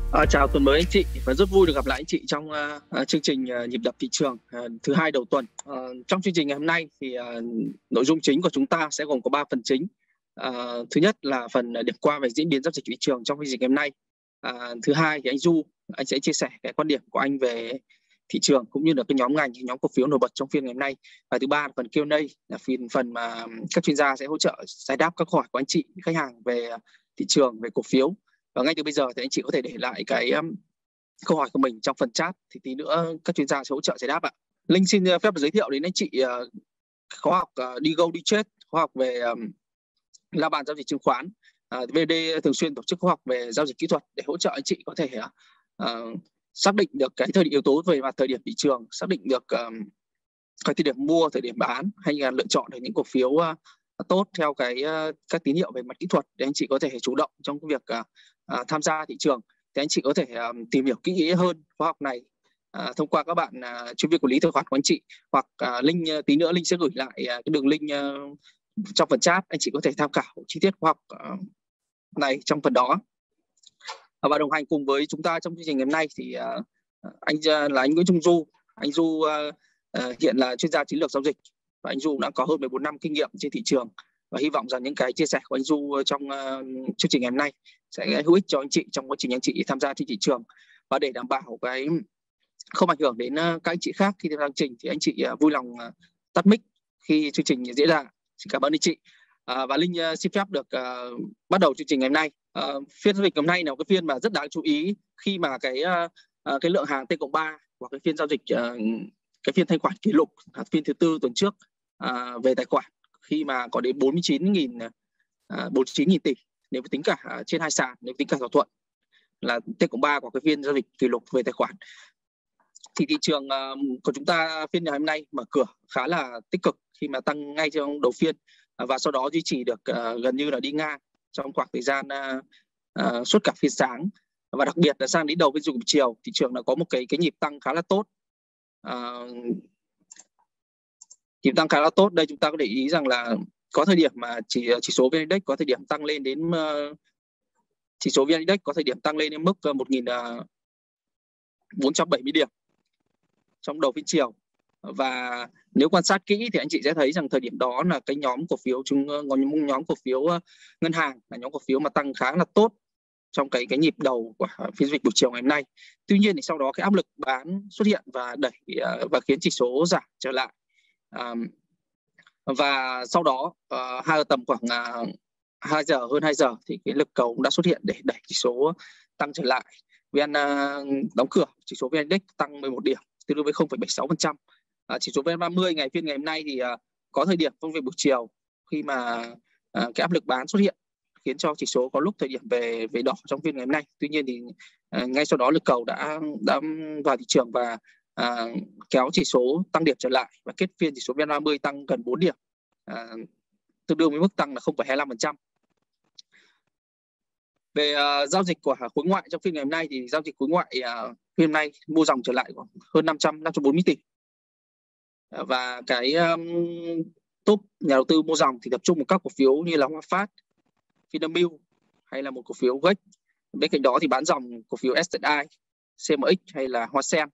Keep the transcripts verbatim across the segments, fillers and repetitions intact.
À, chào tuần mới anh chị và rất vui được gặp lại anh chị trong uh, chương trình uh, nhịp đập thị trường uh, thứ hai đầu tuần. Uh, trong chương trình ngày hôm nay thì uh, nội dung chính của chúng ta sẽ gồm có ba phần chính. Uh, thứ nhất là phần điểm qua về diễn biến giao dịch thị trường trong chương trình ngày hôm nay. Uh, thứ hai thì anh Du anh sẽ chia sẻ cái quan điểm của anh về thị trường cũng như là cái nhóm ngành, nhóm cổ phiếu nổi bật trong phiên ngày hôm nay. Và thứ ba là phần Q and A, là phần phần mà các chuyên gia sẽ hỗ trợ giải đáp các câu hỏi của anh chị khách hàng về thị trường, về cổ phiếu. Và ngay từ bây giờ thì anh chị có thể để lại cái um, câu hỏi của mình trong phần chat, thì tí nữa các chuyên gia sẽ hỗ trợ giải đáp ạ. Linh xin phép giới thiệu đến anh chị uh, khóa học uh, đi go đi trade, khóa học về um, la bàn giao dịch chứng khoán. uh, vê đê thường xuyên tổ chức khóa học về giao dịch kỹ thuật để hỗ trợ anh chị có thể uh, xác định được cái thời điểm yếu tố về mặt thời điểm thị trường, xác định được um, cái thời điểm mua, thời điểm bán, hay là lựa chọn được những cổ phiếu uh, tốt theo cái uh, các tín hiệu về mặt kỹ thuật để anh chị có thể chủ động trong cái việc uh, uh, tham gia thị trường. Thì anh chị có thể uh, tìm hiểu kỹ hơn khóa học này uh, thông qua các bạn uh, chuyên viên quản lý tài khoản của anh chị, hoặc uh, link uh, tí nữa Linh sẽ gửi lại uh, cái đường link uh, trong phần chat, anh chị có thể tham khảo chi tiết khóa học uh, này trong phần đó. Uh, và đồng hành cùng với chúng ta trong chương trình ngày hôm nay thì uh, anh uh, là anh Nguyễn Trung Du. Anh Du uh, uh, hiện là chuyên gia chiến lược giao dịch, và anh Du đã có hơn mười bốn năm kinh nghiệm trên thị trường, và hy vọng rằng những cái chia sẻ của anh Du trong uh, chương trình ngày hôm nay sẽ hữu ích cho anh chị trong quá trình anh chị tham gia trên thị trường. Và để đảm bảo cái không ảnh hưởng đến uh, các anh chị khác khi tham gia chương trình thì anh chị uh, vui lòng uh, tắt mic khi chương trình diễn ra. Xin cảm ơn anh chị. Uh, và Linh uh, xin phép được uh, bắt đầu chương trình ngày hôm nay. Uh, phiên giao dịch hôm nay là một cái phiên mà rất đáng chú ý, khi mà cái uh, uh, cái lượng hàng T cộng ba hoặc cái phiên giao dịch uh, cái phiên thanh khoản kỷ lục phiên thứ tư tuần trước uh, về tài khoản, khi mà có đến bốn mươi chín nghìn tỷ nếu tính cả uh, trên hai sàn, nếu tính cả thỏa thuận là T cộng ba của cái phiên giao dịch kỷ lục về tài khoản. Thì thị trường uh, của chúng ta phiên ngày hôm nay mở cửa khá là tích cực khi mà tăng ngay trong đầu phiên, uh, và sau đó duy trì được uh, gần như là đi ngang trong khoảng thời gian uh, uh, suốt cả phiên sáng. Và đặc biệt là sang đến đầu phiên buổi chiều, thị trường đã có một cái cái nhịp tăng khá là tốt. Uh, nhịp tăng khá là tốt. Đây chúng ta có để ý rằng là có thời điểm mà chỉ chỉ số vê en Index có thời điểm tăng lên đến uh, chỉ số vê en Index có thời điểm tăng lên đến mức một nghìn bốn trăm bảy mươi điểm trong đầu phiên chiều. Và nếu quan sát kỹ thì anh chị sẽ thấy rằng thời điểm đó là cái nhóm cổ phiếu chúng nhóm, nhóm cổ phiếu ngân hàng là nhóm cổ phiếu mà tăng khá là tốt trong cái cái nhịp đầu của phiên giao dịch buổi chiều ngày hôm nay. Tuy nhiên thì sau đó cái áp lực bán xuất hiện và đẩy và khiến chỉ số giảm trở lại. Um, và sau đó uh, hai tầm khoảng uh, hai giờ hơn hai giờ thì cái lực cầu cũng đã xuất hiện để đẩy chỉ số tăng trở lại. vê en uh, đóng cửa chỉ số vê en Index tăng mười một điểm, tương đương với không phẩy bảy mươi sáu phần trăm. Uh, chỉ số vê en ba mươi ngày phiên ngày hôm nay thì uh, có thời điểm trong phiên buổi chiều khi mà uh, cái áp lực bán xuất hiện khiến cho chỉ số có lúc thời điểm về về đỏ trong phiên ngày hôm nay. Tuy nhiên thì uh, ngay sau đó lực cầu đã đã vào thị trường và uh, kéo chỉ số tăng điểm trở lại, và kết phiên chỉ số vê en ba mươi tăng gần bốn điểm, uh, tương đương với mức tăng là không phẩy hai mươi lăm phần trăm. Về uh, giao dịch của khối ngoại trong phiên ngày hôm nay thì giao dịch khối ngoại uh, phiên hôm nay mua dòng trở lại khoảng hơn năm trăm bốn mươi tỷ. Uh, và cái um, top nhà đầu tư mua dòng thì tập trung vào các cổ phiếu như là Hòa Phát, Vinamilk hay là một cổ phiếu giê e xê. Bên cạnh đó thì bán dòng cổ phiếu ét i, xê em ích hay là Hoa Sen.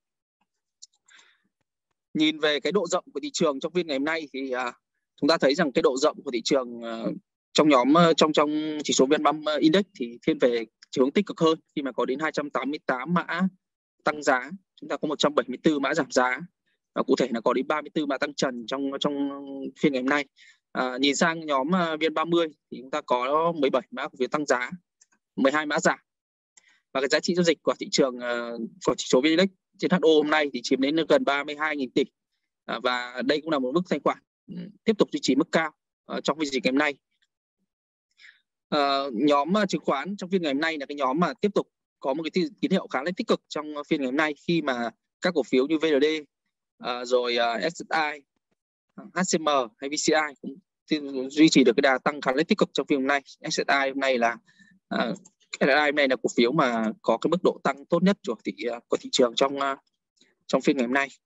Nhìn về cái độ rộng của thị trường trong phiên ngày hôm nay thì uh, chúng ta thấy rằng cái độ rộng của thị trường uh, trong nhóm uh, trong trong chỉ số vê en ba mươi Index thì thiên về chiều hướng tích cực hơn, khi mà có đến hai trăm tám mươi tám mã tăng giá, chúng ta có một trăm bảy mươi tư mã giảm giá, và cụ thể là có đến ba mươi tư mã tăng trần trong trong phiên ngày hôm nay. À, nhìn sang nhóm uh, vê en ba mươi thì chúng ta có mười bảy mã cổ phiếu tăng giá, mười hai mã giảm, và cái giá trị giao dịch của thị trường uh, của chỉ số vê en Index trên hát ô hôm nay thì chiếm đến gần ba mươi hai nghìn tỷ, à, và đây cũng là một mức thanh khoản um, tiếp tục duy trì mức cao uh, trong phiên giao dịch ngày hôm nay. Uh, nhóm uh, chứng khoán trong phiên ngày hôm nay là cái nhóm mà tiếp tục có một cái tín hiệu khá là tích cực trong phiên ngày hôm nay, khi mà các cổ phiếu như vê en đê, uh, rồi uh, ét i, hát xê em hay vê xê i cũng duy trì được cái đà tăng khá là tích cực trong phiên hôm nay. ét i hôm nay là uh, ét i hôm nay là cổ phiếu mà có cái mức độ tăng tốt nhất của thị của thị trường trong uh, trong phiên ngày hôm nay.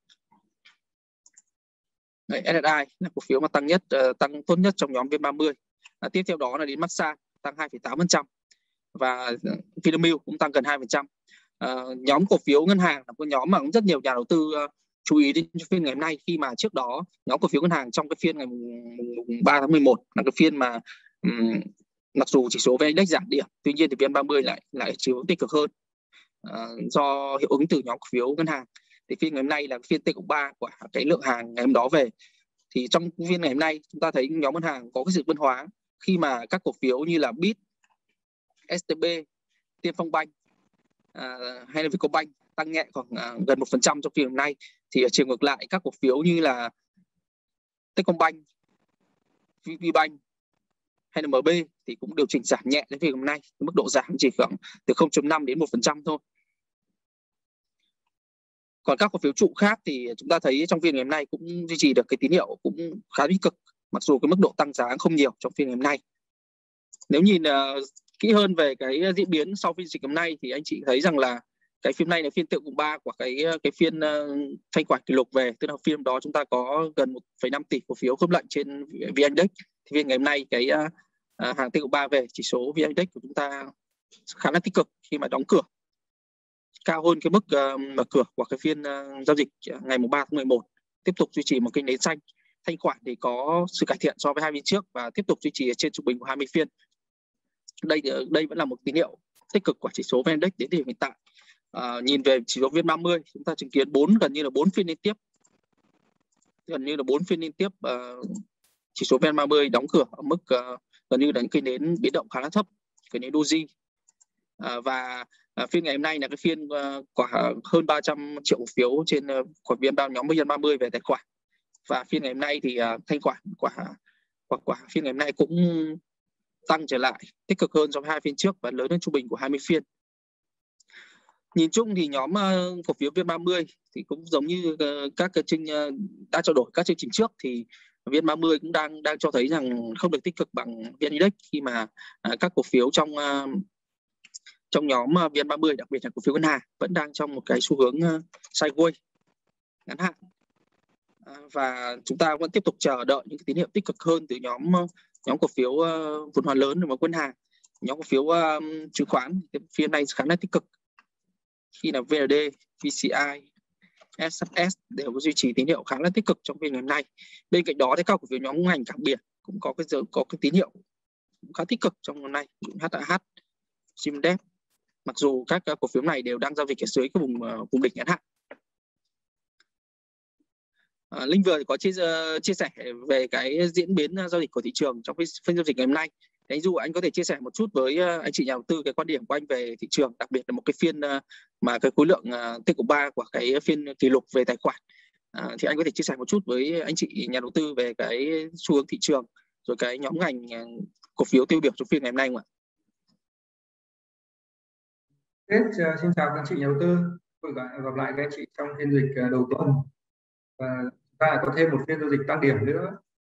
Đấy, ét i là cổ phiếu mà tăng nhất uh, tăng tốt nhất trong nhóm vê en ba mươi. À, tiếp theo đó là đến Masan tăng hai phẩy tám phần trăm, và Vinamilk cũng tăng gần hai phần trăm. Uh, nhóm cổ phiếu ngân hàng là một nhóm mà cũng rất nhiều nhà đầu tư uh, chú ý đến phiên ngày hôm nay, khi mà trước đó nhóm cổ phiếu ngân hàng trong cái phiên ngày ba tháng mười một là cái phiên mà um, mặc dù chỉ số vê en-Index giảm điểm, tuy nhiên thì vê en ba mươi lại lại chiều hướng tích cực hơn uh, do hiệu ứng từ nhóm cổ phiếu ngân hàng. Thì phiên ngày hôm nay là phiên T cộng ba của cái lượng hàng ngày hôm đó về. Thì trong phiên ngày hôm nay chúng ta thấy nhóm ngân hàng có cái sự phân hóa khi mà các cổ phiếu như là bê i tê, ét tê bê, Tiên Phong Bank à, hay là Vietcombank tăng nhẹ khoảng à, gần một phần trăm trong phiên hôm nay. Thì ở chiều ngược lại, các cổ phiếu như là Techcombank, VPBank hay là em bê thì cũng điều chỉnh giảm nhẹ đến phiên hôm nay, mức độ giảm chỉ khoảng từ không phẩy năm đến một phần trăm thôi. Còn các cổ phiếu trụ khác thì chúng ta thấy trong phiên ngày hôm nay cũng duy trì được cái tín hiệu cũng khá tích cực, mặc dù cái mức độ tăng giá không nhiều trong phiên ngày hôm nay. Nếu nhìn uh, kỹ hơn về cái diễn biến sau phiên dịch hôm nay thì anh chị thấy rằng là cái phiên này là phiên T cộng ba của cái cái phiên uh, thanh khoản kỷ lục về, tức là phiên đó chúng ta có gần một phẩy năm tỷ cổ phiếu khớp lệnh trên vê en-Index. Thì phiên ngày hôm nay cái uh, uh, hàng T cộng ba về, chỉ số vê en-Index của chúng ta khá là tích cực khi mà đóng cửa cao hơn cái mức uh, mở cửa của cái phiên uh, giao dịch ngày ba tháng mười một, tiếp tục duy trì một kênh nến xanh. Thanh khoản thì có sự cải thiện so với hai phiên trước và tiếp tục duy trì trên trung bình của hai mươi phiên. Đây đây vẫn là một tín hiệu tích cực của chỉ số vê en-Index đến thời điểm hiện tại. À, nhìn về chỉ số vê en ba mươi, chúng ta chứng kiến bốn gần như là bốn phiên liên tiếp, gần như là bốn phiên liên tiếp uh, chỉ số vê en ba mươi đóng cửa ở mức uh, gần như là những kênh nến biến động khá là thấp, kênh nến doji. À, và à, phiên ngày hôm nay là cái phiên uh, quả hơn ba trăm triệu cổ phiếu trên uh, của vê en ba nhóm vê en ba mươi về tài khoản. Và phiên ngày hôm nay thì uh, thanh khoản quả quả quả phiên ngày hôm nay cũng tăng trở lại, tích cực hơn so với hai phiên trước và lớn hơn trung bình của hai mươi phiên. Nhìn chung thì nhóm uh, cổ phiếu vê en ba mươi thì cũng giống như uh, các cái chương uh, đã trao đổi các chương trình trước, thì vê en ba mươi cũng đang đang cho thấy rằng không được tích cực bằng vê en-Index, khi mà uh, các cổ phiếu trong uh, trong nhóm uh, vê en ba mươi, đặc biệt là cổ phiếu ngân hàng, vẫn đang trong một cái xu hướng uh, sideways ngắn hạn. Uh, và chúng ta vẫn tiếp tục chờ đợi những cái tín hiệu tích cực hơn từ nhóm uh, nhóm cổ phiếu uh, vốn hóa lớn và ngân hàng. Nhóm cổ phiếu uh, chứng khoán phiên này khá là tích cực, khi là vê en đê, vê xê i, ét ép ét đều có duy trì tín hiệu khá là tích cực trong phiên ngày hôm nay. Bên cạnh đó thì các cổ phiếu nhóm ngành cảng biển cũng có cái có cái tín hiệu cũng khá tích cực trong hôm nay, hát a hát, Simdev, mặc dù các cổ phiếu này đều đang giao dịch ở dưới cái vùng uh, vùng đỉnh ngắn hạn. À, Linh vừa có chia, uh, chia sẻ về cái diễn biến uh, giao dịch của thị trường trong phiên giao dịch ngày hôm nay. Anh Du, anh có thể chia sẻ một chút với uh, anh chị nhà đầu tư cái quan điểm của anh về thị trường, đặc biệt là một cái phiên uh, mà cái khối lượng uh, T cộng ba của cái phiên kỷ lục về tài khoản. À, thì anh có thể chia sẻ một chút với anh chị nhà đầu tư về cái xu hướng thị trường, rồi cái nhóm ngành uh, cổ phiếu tiêu biểu trong phiên ngày hôm nay không ạ? Tết, xin chào các chị nhà đầu tư, tôi gặp lại các anh chị trong phiên dịch đầu tuần và chúng ta có thêm một phiên giao dịch tăng điểm nữa.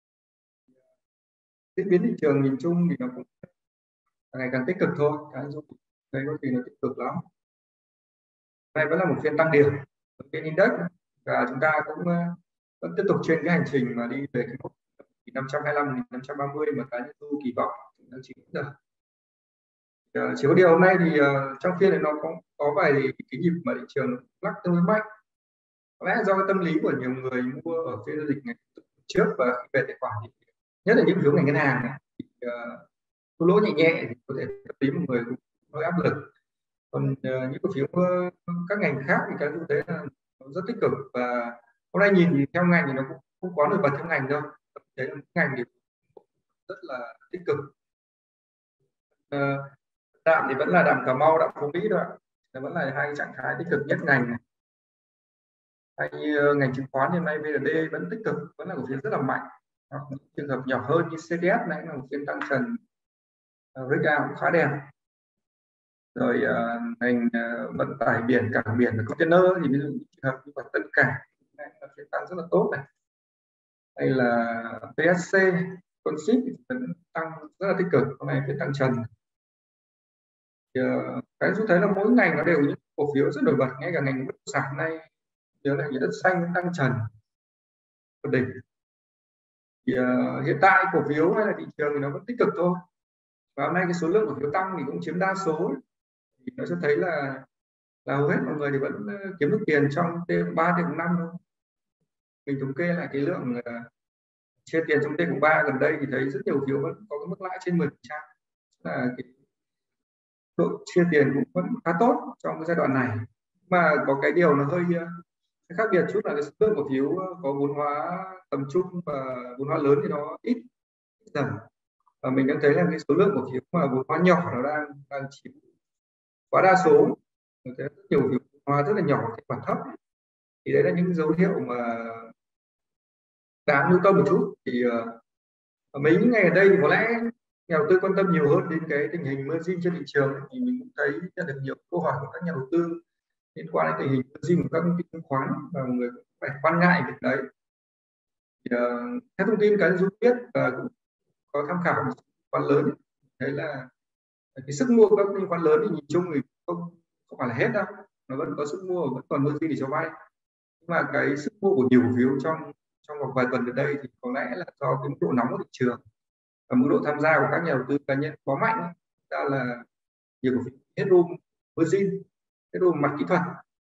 Diễn biến thị trường nhìn chung thì nó cũng ngày càng tích cực thôi, cái anh Dũng đây có gì nó tích cực lắm. Đây vẫn là một phiên tăng điểm trên index và chúng ta cũng vẫn tiếp tục trên cái hành trình mà đi về cái mốc năm trăm hai mươi lăm, năm trăm ba mươi mà cái anh Dũng kỳ vọng chúng ta chỉ được. Uh, chỉ có điều hôm nay thì uh, trong phiên này nó có có vài cái nhịp mà thị trường lắc tương đối mạnh, có lẽ do cái tâm lý của nhiều người mua ở phiên giao dịch ngày trước và về tài khoản, nhất là những phiếu ngành ngân hàng này, thì uh, lỗ nhẹ nhẹ thì có thể tâm lý một người cũng hơi áp lực. Còn uh, những cổ phiếu uh, các ngành khác thì cái tôi thấy là nó rất tích cực, và hôm nay nhìn thì theo ngành thì nó cũng không quá nổi bật theo ngành đâu, thấy là ngành thì rất là tích cực. Uh, đạm thì vẫn là đạm Cà Mau, đạm Phú Mỹ thôi, vẫn là hai trạng thái tích cực nhất ngành này. Hay uh, ngành chứng khoán hiện nay vê en đê vẫn tích cực, vẫn là cổ phiếu rất là mạnh. Hoặc trường hợp nhỏ hơn như xê đê ét này là một phiên tăng trần uh, breakout cũng khá đẹp. Rồi uh, ngành uh, vận tải biển, cảng biển và container thì ví dụ trường hợp như là Tân Cảng này là phiên tăng rất là tốt này. Hay là pê ét xê, Conship vẫn tăng rất là tích cực, hôm nay phiên tăng trần. Thì, uh, cái chúng thấy là mỗi ngành nó đều những cổ phiếu rất nổi bật, ngay cả ngành bất động sản này nhớ là những đất xanh tăng trần vượt đỉnh. Thì uh, hiện tại cổ phiếu hay là thị trường thì nó vẫn tích cực thôi, và hôm nay cái số lượng cổ phiếu tăng thì cũng chiếm đa số, thì nó sẽ thấy là là hầu hết mọi người thì vẫn kiếm được tiền trong T cộng ba, T cộng năm thôi. Mình thống kê lại cái lượng uh, chia tiền trong T cộng ba gần đây thì thấy rất nhiều phiếu vẫn có cái mức lãi trên mười phần trăm, là cái độ chia tiền cũng vẫn khá tốt trong cái giai đoạn này. Mà có cái điều nó hơi uh, khác biệt chút là cái số lượng cổ phiếu có vốn hóa tầm trung và vốn hóa lớn thì nó ít dần, và mình đang thấy là cái số lượng cổ phiếu mà vốn hóa nhỏ nó đang đang chiếm quá đa số. Mình thấy rất nhiều phiếu vốn hóa rất là nhỏ, cái khoản thấp, thì đấy là những dấu hiệu mà đáng lưu tâm một chút. Thì uh, mấy những ngày ở đây thì có lẽ nhà đầu tư quan tâm nhiều hơn đến cái tình hình margin trên thị trường, thì mình cũng thấy nhận được nhiều câu hỏi của các nhà đầu tư liên quan đến tình hình margin của các công ty chứng khoán, và mọi người cũng phải quan ngại việc đấy. Thì, uh, theo thông tin cá nhân Dũng biết và cũng có tham khảo một khoản lớn, thấy là cái sức mua của các công ty khoản lớn thì nhìn chung thì không không phải là hết đâu, nó vẫn có sức mua, vẫn còn margin để cho vay. Nhưng mà cái sức mua của nhiều cổ phiếu trong trong vòng vài tuần gần đây thì có lẽ là do cái mức độ nóng của thị trường và mức độ tham gia của các nhà đầu tư cá nhân quá mạnh, ra là nhiều cổ phiếu headroom margin, headroom mặt kỹ thuật.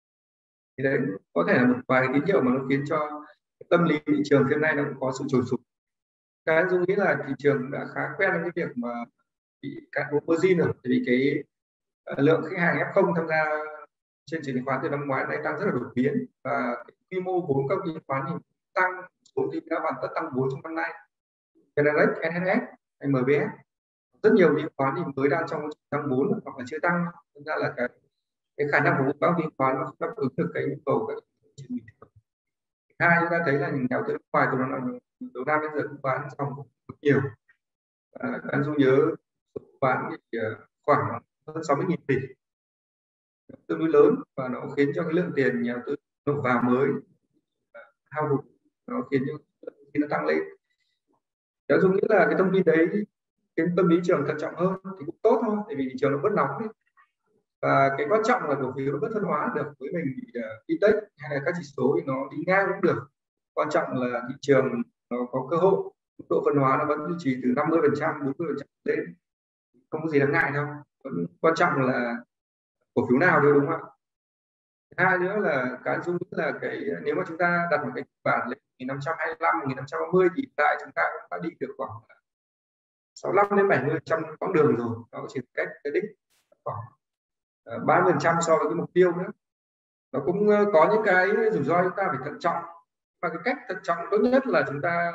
Thì đấy có thể là một vài tín hiệu mà nó khiến cho tâm lý thị trường hôm nay nó cũng có sự trồi sụp. Cái tôi nghĩ là thị trường đã khá quen với cái việc mà bị cạn vốn margin rồi, vì cái uh, lượng khách hàng ép không tham gia trên chứng khoán từ năm ngoái này tăng rất là đột biến, và cái quy mô vốn các chứng khoán thì tăng, số thì đã hoàn tất tăng vốn trong năm nay. Generac, en ét ét hay em bê ét, rất nhiều chứng khoán thì mới đang trong tăng vốn hoặc là chưa tăng, nên ra là cái cái khả năng của các chứng khoán nó đáp ứng được cái nhu cầu các thị trường bình thường. Hai, chúng ta thấy là những nhà đầu tư nước ngoài từ đầu năm đến giờ cũng bán dòng rất nhiều. À, anh Dung nhớ bán thì khoảng hơn sáu mươi nghìn tỷ, tương đối lớn, và nó khiến cho cái lượng tiền nhà đầu tư đổ vào mới hao hụt, nó khiến cho khi nó tăng lên. Nếu Dung nghĩ là cái thông tin đấy khiến tâm lý trường thận trọng hơn thì cũng tốt thôi, tại vì thị trường nó bớt nóng đi. Và cái quan trọng là cổ phiếu nó bớt phân hóa được với mình, thì uh, index hay là các chỉ số thì nó đi ngang cũng được. Quan trọng là thị trường nó có cơ hội, mức độ phân hóa nó vẫn duy trì từ năm mươi phần trăm, bốn mươi phần trăm đến, không có gì đáng ngại đâu. Vẫn quan trọng là cổ phiếu nào thôi, đúng không ạ? Hai nữa là cái dung nghĩ là cái nếu mà chúng ta đặt một cái bản lên một nghìn năm trăm hai mươi lăm, một nghìn năm trăm ba mươi thì hiện tại chúng ta cũng đã đi được khoảng sáu mươi lăm đến bảy mươi trăm quãng đường rồi, nó chỉ cách cái đích khoảng ba mươi phần trăm so với cái mục tiêu nữa. Nó cũng có những cái rủi ro chúng ta phải thận trọng, và cái cách thận trọng tốt nhất là chúng ta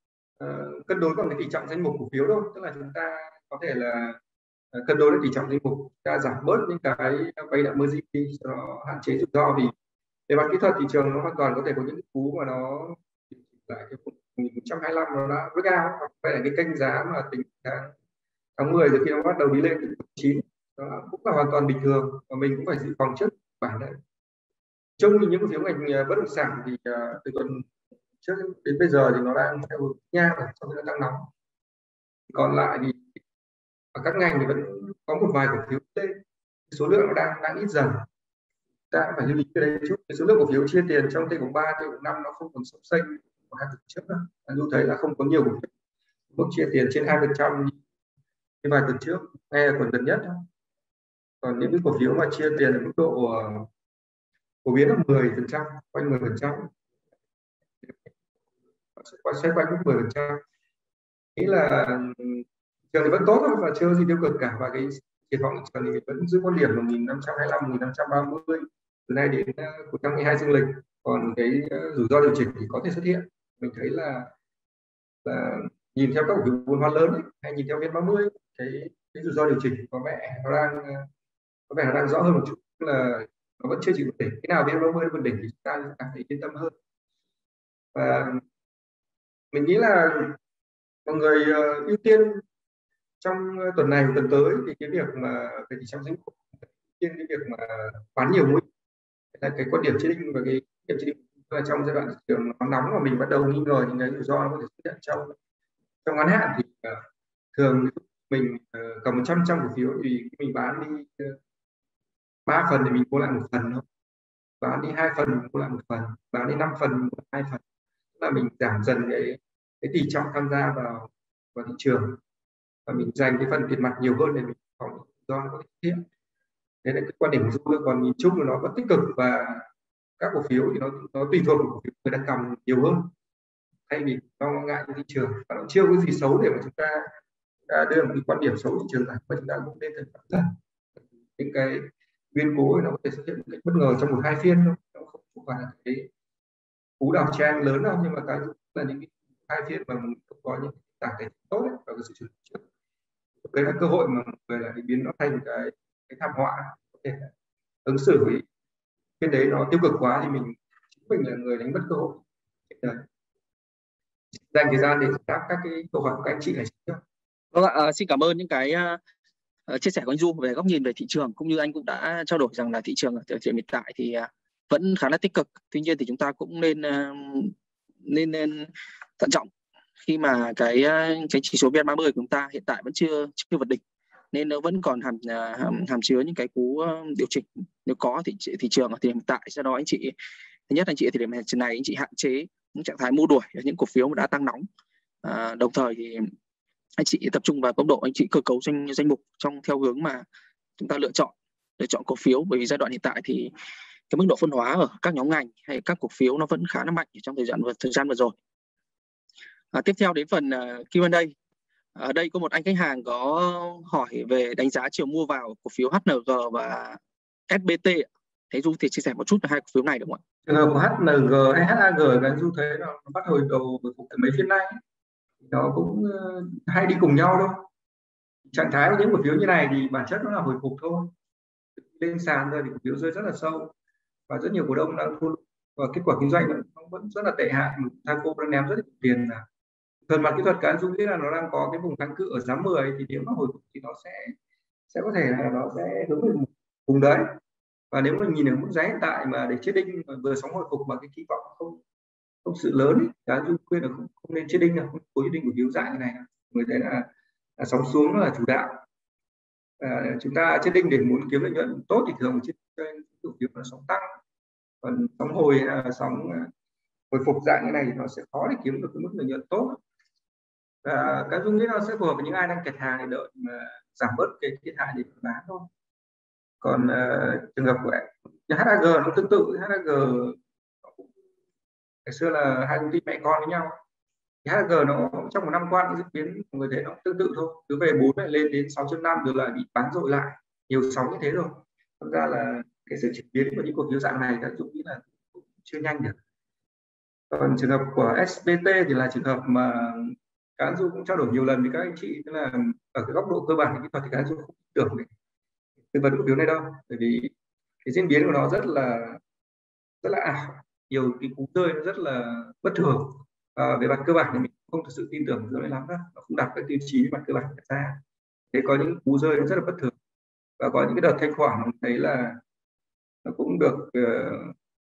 uh, cân đối bằng cái tỷ trọng danh mục cổ phiếu thôi, tức là chúng ta có thể là uh, cân đối được tỷ trọng danh mục, chúng ta giảm bớt những cái vay nợ margin đi cho nó hạn chế rủi ro. Vì về mặt kỹ thuật thị trường nó hoàn toàn có thể có những cú mà nó lại cái một nghìn một trăm hai mươi lăm nó đã rất cao, hoặc phải là cái kênh giá mà tính tháng tháng mười rồi khi nó bắt đầu đi lên từ chín, đó cũng là hoàn toàn bình thường, và mình cũng phải dự phòng trước bản đấy. Trong những cổ phiếu ngành bất động sản thì uh, từ tuần trước đến bây giờ thì nó đang theo hướng nha, sau khi nó tăng nóng. Còn lại thì ở các ngành thì vẫn có một vài cổ phiếu lên, số lượng nó đang đang ít dần, ta phải lưu ý cái đấy chút. Cái số lượng cổ phiếu chia tiền trong T cộng ba, T cộng năm nó không còn sốc xênh của hai tuần trước nữa. Anh thấy là không có nhiều cổ phiếu mức chia tiền trên hai phần trăm như vài tuần trước hay là tuần gần nhất. Còn những cái cổ phiếu mà chia tiền ở mức độ uh, phổ biến là mười phần trăm, quanh mười phần trăm, xoay quanh mức mười phần trăm, nghĩ là trường thì vẫn tốt thôi và chưa gì tiêu cực cả. Và cái triển vọng thị trường thì vẫn giữ quan điểm một nghìn năm trăm hai mươi lăm, một nghìn năm trăm ba mươi từ nay đến cuối tháng mười hai dương lịch. Còn cái rủi ro điều chỉnh thì có thể xuất hiện. Mình thấy là, là nhìn theo các cổ phiếu vốn hóa lớn ấy, hay nhìn theo vê en ba mươi, cái cái rủi ro điều chỉnh có vẻ nó đang có vẻ nó đang rõ hơn một chút, là nó vẫn chưa chịu vượt đỉnh. Cái nào vê en ba mươi vượt đỉnh thì chúng ta càng phải yên tâm hơn. Và mình nghĩ là mọi người uh, ưu tiên trong tuần này, tuần tới thì cái việc mà về thị trường chính phủ ưu tiên cái việc mà bán nhiều mũi, là cái quan điểm chế định và cái điểm chế định là trong giai đoạn thị trường nó nóng và mình bắt đầu nghi ngờ những cái rủi ro nó có thể xuất hiện trong trong ngắn hạn, thì uh, thường mình uh, cầm một trăm trăm cổ phiếu thì mình bán đi uh, ba phần thì mình mua lại một phần thôi, bán đi hai phần mình mua lại một phần, bán đi năm phần mình mua lại hai phần, là mình giảm dần cái cái tỷ trọng tham gia vào vào thị trường, và mình dành cái phần tiền mặt nhiều hơn để mình phòng do nó có thể hiện. Đấy là cái quan điểm của Dung. Còn nhìn chung là nó vẫn tích cực, và các cổ phiếu thì nó nó tùy thuộc vào cổ phiếu người đang cầm nhiều hơn, thay vì lo ngại của thị trường. Và nó chưa có gì xấu để mà chúng ta, ta đưa một cái quan điểm xấu thị trường này, và chúng ta cũng nên cẩn thận. Những cái biến cố nó có thể xuất hiện một cách bất ngờ trong một hai phiên thôi, nó không, không phải là cái cú đảo trend lớn đâu, nhưng mà cái là những cái hai phiên mà mình không có những tảng tài chính tốt ấy, và cái sự chuẩn bị trước. Đấy là cơ hội mà mọi người là biến nó thành cái cái thảm họa, có thể ứng xử với cái đấy nó tiêu cực quá thì mình chính mình là người đánh mất cơ hội. Đấy. Dành thời gian để đáp các cái câu hỏi của các anh chị này. Vâng ạ, à, xin cảm ơn những cái uh, chia sẻ của anh Du về góc nhìn về thị trường, cũng như anh cũng đã trao đổi rằng là thị trường ở thời điểm hiện tại thì uh, vẫn khá là tích cực. Tuy nhiên thì chúng ta cũng nên uh, nên, nên thận trọng khi mà cái cái chỉ số vê en ba mươi của chúng ta hiện tại vẫn chưa chưa vượt đỉnh, nên nó vẫn còn hàm hàm, hàm chứa những cái cú điều chỉnh nếu có thì thị trường ở thời điểm hiện tại. Do đó anh chị, thứ nhất anh chị ở thời điểm này anh chị hạn chế những trạng thái mua đuổi ở những cổ phiếu mà đã tăng nóng, à, đồng thời thì anh chị tập trung vào tốc độ anh chị cơ cấu danh danh mục trong theo hướng mà chúng ta lựa chọn lựa chọn cổ phiếu, bởi vì giai đoạn hiện tại thì cái mức độ phân hóa ở các nhóm ngành hay các cổ phiếu nó vẫn khá là mạnh trong thời gian vừa thời gian vừa rồi. À, tiếp theo đến phần uh, Q and A. Ở đây có một anh khách hàng có hỏi về đánh giá chiều mua vào cổ phiếu hát en giê và ét bê tê. Thế Du thì chia sẻ một chút về hai cổ phiếu này được không ạ? Trường hợp của hát en giê hay hát a giê cái Du thấy nó bắt hồi đầu hồi phục từ mấy phiên nay, nó cũng uh, hay đi cùng nhau đâu. Trạng thái của những cổ phiếu như này thì bản chất nó là hồi phục thôi. Lên sàn rồi thì cổ phiếu rơi rất là sâu, và rất nhiều cổ đông đang thua, và kết quả kinh doanh nó vẫn rất là tệ hại. Thaco đang ném rất là nhiều tiền vào. Phần mặt kỹ thuật cá Du nghĩ là nó đang có cái vùng kháng cự ở giá mười, thì nếu nó hồi phục thì nó sẽ sẽ có thể là nó sẽ hướng về vùng đấy. Và nếu mình nhìn ở mức giá hiện tại mà để chết đinh vừa sóng hồi phục mà cái kỳ vọng không không sự lớn ấy, cá Du khuyên là không, không nên chết đinh, là không cố chết đinh cổ phiếu dạng như này. Người thấy là, là sóng xuống nó là chủ đạo. À, chúng ta chết đinh để muốn kiếm lợi nhuận tốt thì thường chết cổ phiếu là sóng tăng, còn sóng hồi là sóng hồi phục dạng như này thì nó sẽ khó để kiếm được cái mức lợi nhuận tốt. À, cái dung nghĩ nó sẽ phù hợp với những ai đang kẹt hàng để đợi mà giảm bớt cái thiệt hại để bán thôi. Còn uh, trường hợp của hát a giê nó tương tự. hát a giê ngày xưa là hai công ty mẹ con với nhau, thì hát a giê nó trong một năm qua nó diễn biến người thấy nó tương tự thôi, cứ về bốn lại lên đến sáu chấm năm rồi lại bị bán dội lại nhiều sóng như thế rồi. Thật ra là cái sự chuyển biến của những cổ phiếu dạng này các dung nghĩ là cũng chưa nhanh được. Còn trường hợp của ét bê tê thì là trường hợp mà cá Du cũng trao đổi nhiều lần với các anh chị, tức là ở cái góc độ cơ bản kỹ thuật thì cá Du không tưởng được tư vấn cổ phiếu này đâu, bởi vì cái diễn biến của nó rất là rất là ảo, nhiều cái cú rơi nó rất là bất thường. À, về mặt cơ bản thì mình không thực sự tin tưởng rồi lắm đâu, nó không đặt các tiêu chí mặt cơ bản ra. Thế có những cú rơi nó rất là bất thường, và có những cái đợt thanh khoản mình thấy là nó cũng được uh,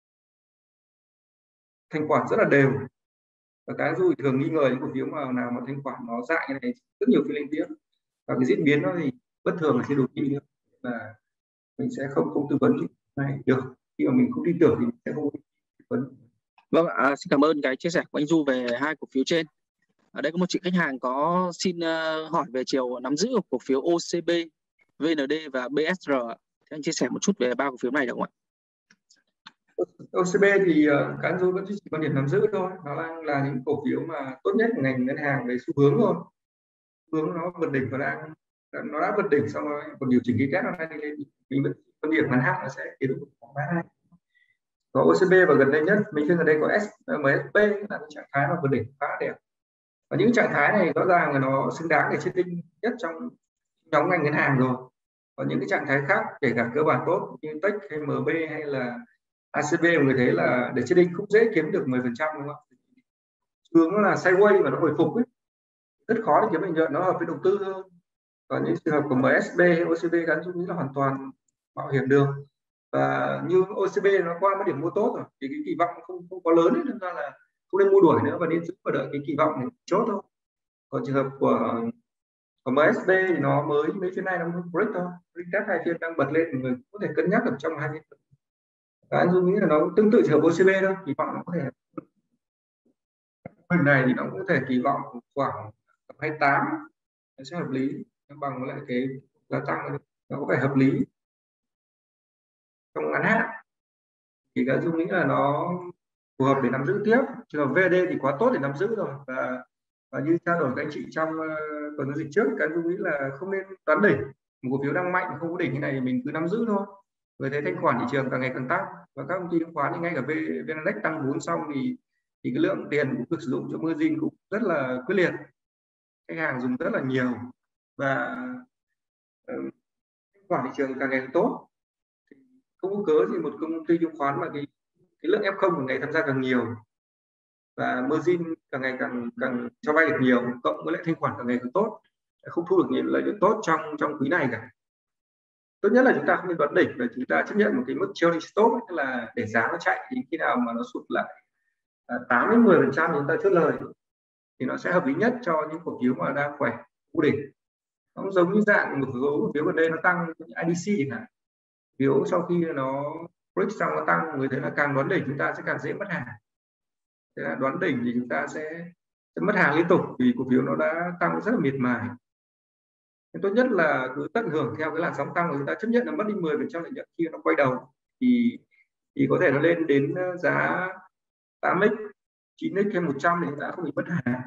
thanh khoản rất là đều. Và cái Du thường nghi ngờ những cổ phiếu mà nào mà thanh khoản nó dại như này rất nhiều phiên liên tiếp, và cái diễn biến nó thì bất thường ở trên đồ thị nữa, là mình sẽ không không tư vấn này được. Khi mà mình không tin tưởng thì mình sẽ không tư vấn. Vâng, à, xin cảm ơn cái chia sẻ của anh Du về hai cổ phiếu trên. Ở đây có một chị khách hàng có xin uh, hỏi về chiều nắm giữ của cổ phiếu ô xê bê, vê en đê và bê ét rờ. Thế anh chia sẻ một chút về ba cổ phiếu này được không ạ? ô xê bê thì uh, cá Du vẫn chỉ quan điểm nắm giữ thôi. Nó đang là những cổ phiếu mà tốt nhất của ngành ngân hàng về xu hướng thôi. Xu hướng nó vượt đỉnh và đang nó đã vượt đỉnh, xong rồi còn điều chỉnh cái kết nó đang đi lên. Mình vẫn quan điểm ngắn hạn nó sẽ tiếp tục bán hai. Có ô xê bê và gần đây nhất mình khuyên ở đây có em ét pê là cái trạng thái mà vượt đỉnh khá đẹp. Và những trạng thái này rõ ràng là nó xứng đáng để chết đinh nhất trong nhóm ngành ngân hàng rồi. Còn những cái trạng thái khác kể cả cơ bản tốt như tech hay em bê hay là a xê bê, người thấy là để chết đinh không dễ kiếm được mười phần trăm, đúng không? Thường nó là sideways và nó hồi phục ấy, rất khó để kiếm lợi nhuận, nó hợp với đầu tư hơn. Còn những trường hợp của em ét bê hay ô xê bê gắn chung nghĩ là hoàn toàn mạo hiểm được. Và như ô xê bê nó qua một điểm mua tốt rồi thì cái kỳ vọng không không có lớn ấy, nên ra là không nên mua đuổi nữa và nên giữ và đợi cái kỳ vọng này chốt thôi. Còn trường hợp của của em ét bê thì nó mới mấy phiên này nó break thôi, break test hai phiên đang bật lên thì người có thể cân nhắc ở trong hai phiên. Và anh nghĩ là nó tương tự trường hợp ô xê bê thôi, kỳ vọng nó có thể phần này thì nó cũng có thể kỳ vọng khoảng hai mươi tám nó sẽ hợp lý, nó bằng với lại cái giá tăng nó có vẻ hợp lý. trong ngắn hạn thì các Dung nghĩ là nó phù hợp để nắm giữ tiếp. Trường hợp vê đê thì quá tốt để nắm giữ rồi, và, và như trao đổi với anh chị trong uh, tuần giao dịch trước, các Dung nghĩ là không nên đoán đỉnh. Một cổ phiếu đang mạnh không có đỉnh như này mình cứ nắm giữ thôi. Với thế thanh khoản thị trường càng ngày càng tăng, và các công ty chứng khoán thì ngay cả vê en Index tăng vốn xong thì thì cái lượng tiền cũng được sử dụng cho margin cũng rất là quyết liệt, khách hàng dùng rất là nhiều, và uh, thanh khoản thị trường càng ngày càng tốt. Thì không có cớ gì một công ty chứng khoán mà cái cái lượng ép không của ngày tham gia càng nhiều và margin càng ngày càng càng cho vay được nhiều, cộng với lại thanh khoản càng ngày càng tốt, không thu được nhiều lợi nhuận tốt trong trong quý này cả. Tốt nhất là chúng ta không nên đoán đỉnh, và chúng ta chấp nhận một cái mức trailing stop, tức là để giá nó chạy đến khi nào mà nó sụt lại tám đến mười phần trăm chúng ta chốt lời, thì nó sẽ hợp lý nhất cho những cổ phiếu mà đang khỏe cố định. Nó giống như dạng một số cổ phiếu gần đây nó tăng, i đê xê chẳng hạn, phiếu sau khi nó break xong nó tăng, người thấy là càng đoán đỉnh chúng ta sẽ càng dễ mất hàng. Thế là đoán đỉnh thì chúng ta sẽ, sẽ mất hàng liên tục vì cổ phiếu nó đã tăng rất là miệt mài. Nên tốt nhất là cứ tận hưởng theo cái làn sóng tăng, của chúng ta chấp nhận là mất đi mười phần trăm lợi nhuận khi nó quay đầu, thì thì có thể nó lên đến giá tám x, chín x hay một trăm thì chúng ta không bị mất hàng.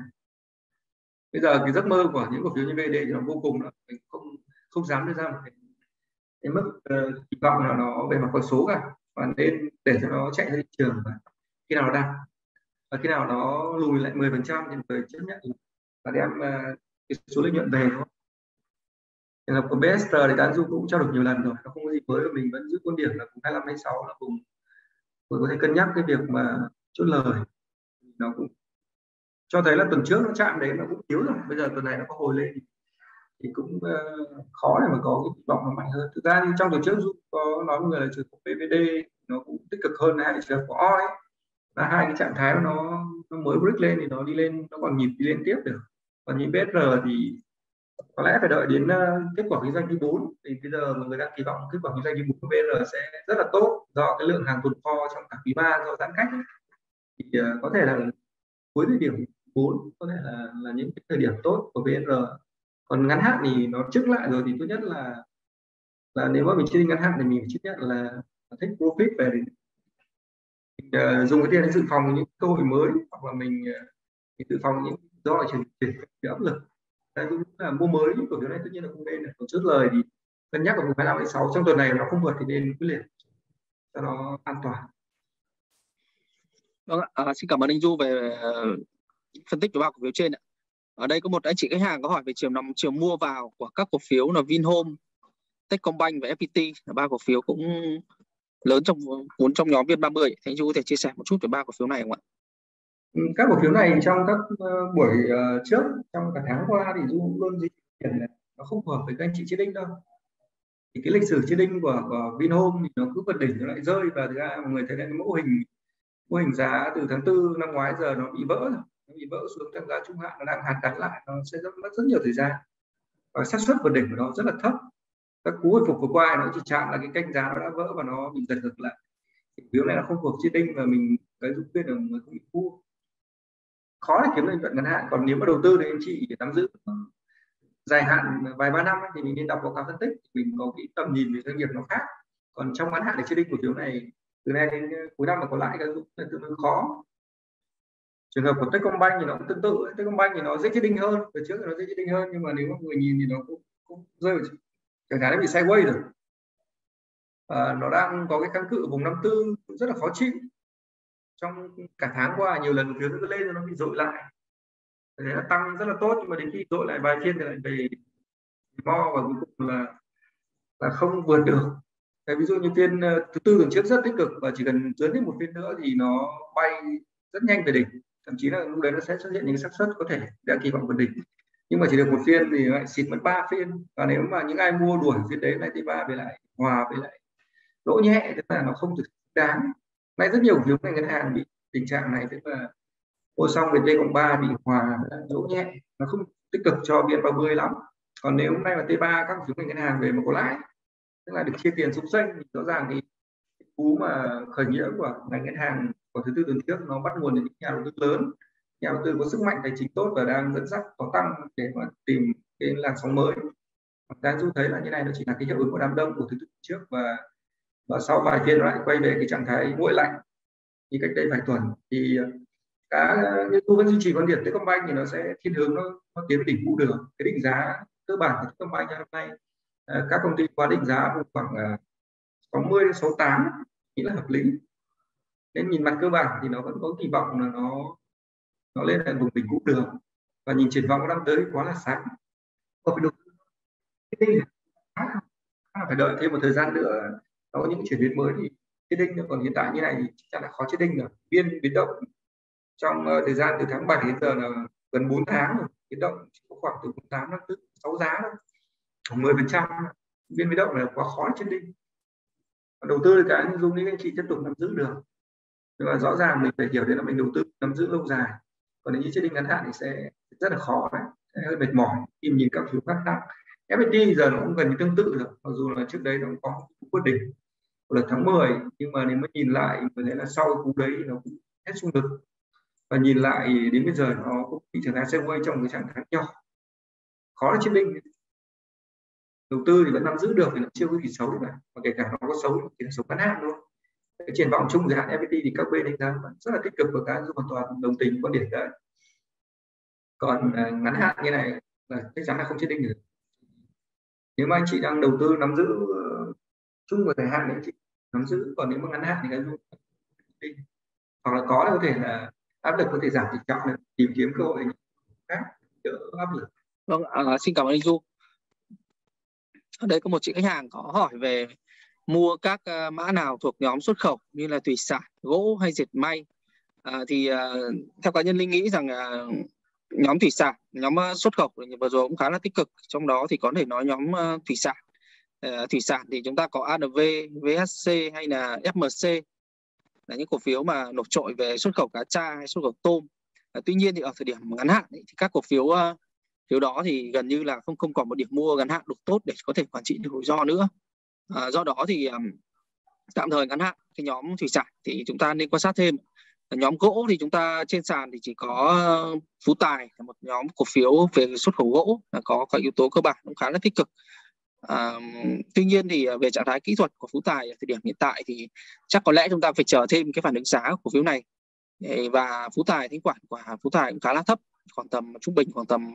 Bây giờ cái giấc mơ của những cổ phiếu như vê đê thì nó vô cùng là mình không không dám đưa ra một cái, cái mức uh, kỳ vọng nào nó về mặt con số cả, và nên để cho nó chạy ra thị trường, và khi nào nó đạt và khi nào nó lùi lại mười phần trăm thì người chấp nhận và đem uh, cái số lợi nhuận về thôi. Trường hợp của bê ét rờ thì Dan Du cũng trao đổi nhiều lần rồi, nó không có gì mới, và mình vẫn giữ quan điểm là cùng hai mươi lăm hai mươi sáu là cùng người có thể cân nhắc cái việc mà chốt lời. Nó cũng cho thấy là tuần trước nó chạm đấy nó cũng yếu rồi, bây giờ tuần này nó có hồi lên thì, thì cũng uh, khó để mà có cái kỳ vọng nó mạnh hơn. Thực ra thì trong tuần trước Du có nói với người là trường hợp pê vê đê nó cũng tích cực hơn hai trường hợp của o i, và hai cái trạng thái nó nó mới break lên thì nó đi lên, nó còn nhịp đi lên tiếp được. Còn như bê ét rờ thì có lẽ phải đợi đến uh, kết quả kinh doanh quý bốn, thì bây giờ mọi người đang kỳ vọng kết quả kinh doanh quý bốn của bê ét rờ sẽ rất là tốt do cái lượng hàng tồn kho trong cả quý ba do giãn cách ấy. Thì uh, có thể là cuối thời điểm bốn có thể là là những cái thời điểm tốt của bê ét rờ. Còn ngắn hạn thì nó trước lại rồi thì tốt nhất là là nếu mà mình chơi ngắn hạn thì mình chấp nhận là take profit về để mình, uh, dùng cái tiền để dự phòng những cơ hội mới, hoặc là mình, uh, mình dự phòng những do chuyển chuyển cái áp lực. Đây cũng là mua mới của cái này tất nhiên là không nên, còn chốt lời thì cân nhắc ở vùng hai mươi lăm hai mươi sáu trong tuần này nó không vượt thì nên quyết liệt cho nó an toàn. Vâng ạ, à, xin cảm ơn anh Du về uh, phân tích của ba cổ phiếu trên ạ. Ở đây có một anh chị khách hàng có hỏi về chiều nằm chiều mua vào của các cổ phiếu là Vinhome, Techcombank và ép pê tê, là ba cổ phiếu cũng lớn trong vốn trong nhóm vê en ba mươi. Thì anh Du có thể chia sẻ một chút về ba cổ phiếu này không ạ? Các cổ phiếu này trong các uh, buổi uh, trước trong cả tháng qua thì Du luôn di chuyển nó không phù hợp với các anh chị trading đâu. Thì cái lịch sử trading của, của Vinhome thì nó cứ vượt đỉnh nó lại rơi, và thực ra mọi người thấy là cái mẫu hình mô hình giá từ tháng tư năm ngoái giờ nó bị vỡ rồi, nó bị vỡ xuống trong giá trung hạn, nó đang hàn gắn lại, nó sẽ rất, mất rất nhiều thời gian, và xác suất vượt đỉnh của nó rất là thấp. Các cú hồi phục vừa qua nó chỉ chạm là cái kênh giá nó đã vỡ và nó bị giật ngược lại. Phiếu này là không phù hợp trading, và mình cái giúp khuyên là người không bị mua, khó để kiếm lợi nhuận ngắn hạn. Còn nếu mà đầu tư thì anh chị nắm giữ dài hạn vài ba năm thì mình nên đọc báo cáo phân tích, mình có cái tầm nhìn về doanh nghiệp nó khác. Còn trong ngắn hạn để trading cổ phiếu này từ nay đến cuối năm mà có lãi cái cũng tương đối khó. Trường hợp của Techcombank thì nó cũng tương tự, Techcombank thì nó dễ trading hơn, từ trước thì nó dễ trading hơn, nhưng mà nếu mà người nhìn thì nó cũng, cũng rơi vào chẳng hạn nó bị sideways rồi. À, nó đang có cái kháng cự vùng năm tư rất là khó chịu. Trong cả tháng qua nhiều lần cổ phiếu nó lên rồi nó bị dội lại, thế nó tăng rất là tốt, nhưng mà đến khi dội lại vài phiên thì lại về mo, và cuối cùng là là không vượt được. Cái ví dụ như phiên thứ tư tuần trước rất tích cực, và chỉ cần dưới thêm một phiên nữa thì nó bay rất nhanh về đỉnh, thậm chí là lúc đấy nó sẽ xuất hiện những xác suất có thể đã kỳ vọng vượt đỉnh, nhưng mà chỉ được một phiên thì lại xịt mất ba phiên. Và nếu mà những ai mua đuổi phiên đấy lại thì ba về lại hòa về lại lỗ nhẹ, tức là nó không thực đáng. Nay rất nhiều cổ phiếu ngành ngân hàng bị tình trạng này, tức là mua xong về T cộng ba bị hòa lỗ nhẹ, nó không tích cực cho vê en ba mươi lắm. Còn nếu hôm nay là T ba các cổ phiếu ngành ngân hàng về mà có lãi, tức là được chia tiền xung doanh, thì rõ ràng thì cú mà khởi nghĩa của ngành ngân hàng của thứ tư tuần trước nó bắt nguồn từ những nhà đầu tư lớn, nhà đầu tư có sức mạnh tài chính tốt và đang dẫn dắt có tăng để mà tìm cái làn sóng mới. Đang Du thấy là như này nó chỉ là cái hiệu ứng của đám đông của thứ tư trước, và và sau vài phiên nó lại quay về cái trạng thái nguội lạnh như cách đây vài tuần. Thì cả như tôi vẫn duy trì quan điểm Techcombank thì nó sẽ thiên hướng nó, nó tiến đỉnh cũ đường. Cái định giá cơ bản của Techcombank hôm nay các công ty quá định giá khoảng sáu mươi đến sáu mươi tám nghĩ là hợp lý. Nên nhìn mặt cơ bản thì nó vẫn có kỳ vọng là nó nó lên lại vùng đỉnh cũ đường, và nhìn triển vọng năm tới quá là sáng. Còn phải đầu phải đợi thêm một thời gian nữa nó có những chuyển biến mới thì chết đinh, còn hiện tại như này thì chắc chắn là khó chết đinh rồi. Biên biến động trong uh, thời gian từ tháng bảy đến giờ là gần bốn tháng rồi, biến động chỉ có khoảng từ tám đến sáu giá thôi, khoảng mười phần trăm biên biến động là quá khó chết đinh. Đầu tư thì cái dùng đi anh chị tiếp tục nắm giữ được, nhưng mà rõ ràng mình phải hiểu đấy là mình đầu tư nắm giữ lâu dài, còn nếu như chết đinh ngắn hạn thì sẽ rất là khó đấy, sẽ hơi mệt mỏi khi nhìn các phiếu khác tăng. ép pê tê giờ nó cũng gần như tương tự rồi, mặc dù là trước đấy nó có quyết định là tháng mười, nhưng mà nếu mà nhìn lại mình thấy là sau cú đấy nó cũng hết xung lực, và nhìn lại đến bây giờ nó cũng thị trường sideways trong cái trạng thái nhỏ, khó là chết đinh. Đầu tư thì vẫn nắm giữ được thì nó chưa có gì xấu cả, và kể cả nó có xấu thì là xấu ngắn hạn thôi. Cái triển vọng chung dài hạn ép pê tê thì các bên đánh giá rất là tích cực, và cái hoàn toàn đồng tình quan điểm đấy. Còn uh, ngắn hạn như này là chắc chắn là không chết đinh được. Nếu mà anh chị đang đầu tư nắm giữ uh, chung và dài hạn thì anh chị nắm giữ, còn nếu mà ngắn hạn thì cái dung hoặc là có có thể là áp lực có thể giảm tỷ trọng này, tìm kiếm cơ hội khác đỡ áp lực. Vâng, à, xin cảm ơn anh Du. Ở đây có một chị khách hàng có hỏi về mua các uh, mã nào thuộc nhóm xuất khẩu như là thủy sản, gỗ hay dệt may. À, thì uh, theo cá nhân Linh nghĩ rằng uh, nhóm thủy sản, nhóm uh, xuất khẩu vừa rồi cũng khá là tích cực. Trong đó thì có thể nói nhóm uh, thủy sản. Uh, thủy sản thì chúng ta có a en vê, vê hát xê hay là ép em xê là những cổ phiếu mà nổi trội về xuất khẩu cá tra hay xuất khẩu tôm. Uh, tuy nhiên thì ở thời điểm ngắn hạn ấy, thì các cổ phiếu uh, phiếu đó thì gần như là không không còn một điểm mua ngắn hạn đủ tốt để có thể quản trị được rủi ro nữa. À, do đó thì um, tạm thời ngắn hạn cái nhóm thủy sản thì chúng ta nên quan sát thêm. Ở nhóm gỗ thì chúng ta trên sàn thì chỉ có Phú Tài là một nhóm cổ phiếu về xuất khẩu gỗ là có các yếu tố cơ bản cũng khá là tích cực. À, tuy nhiên thì về trạng thái kỹ thuật của Phú Tài ở thời điểm hiện tại thì chắc có lẽ chúng ta phải chờ thêm cái phản ứng giá của cổ phiếu này. Và Phú Tài thanh khoản của Phú Tài cũng khá là thấp, khoảng tầm trung bình khoảng tầm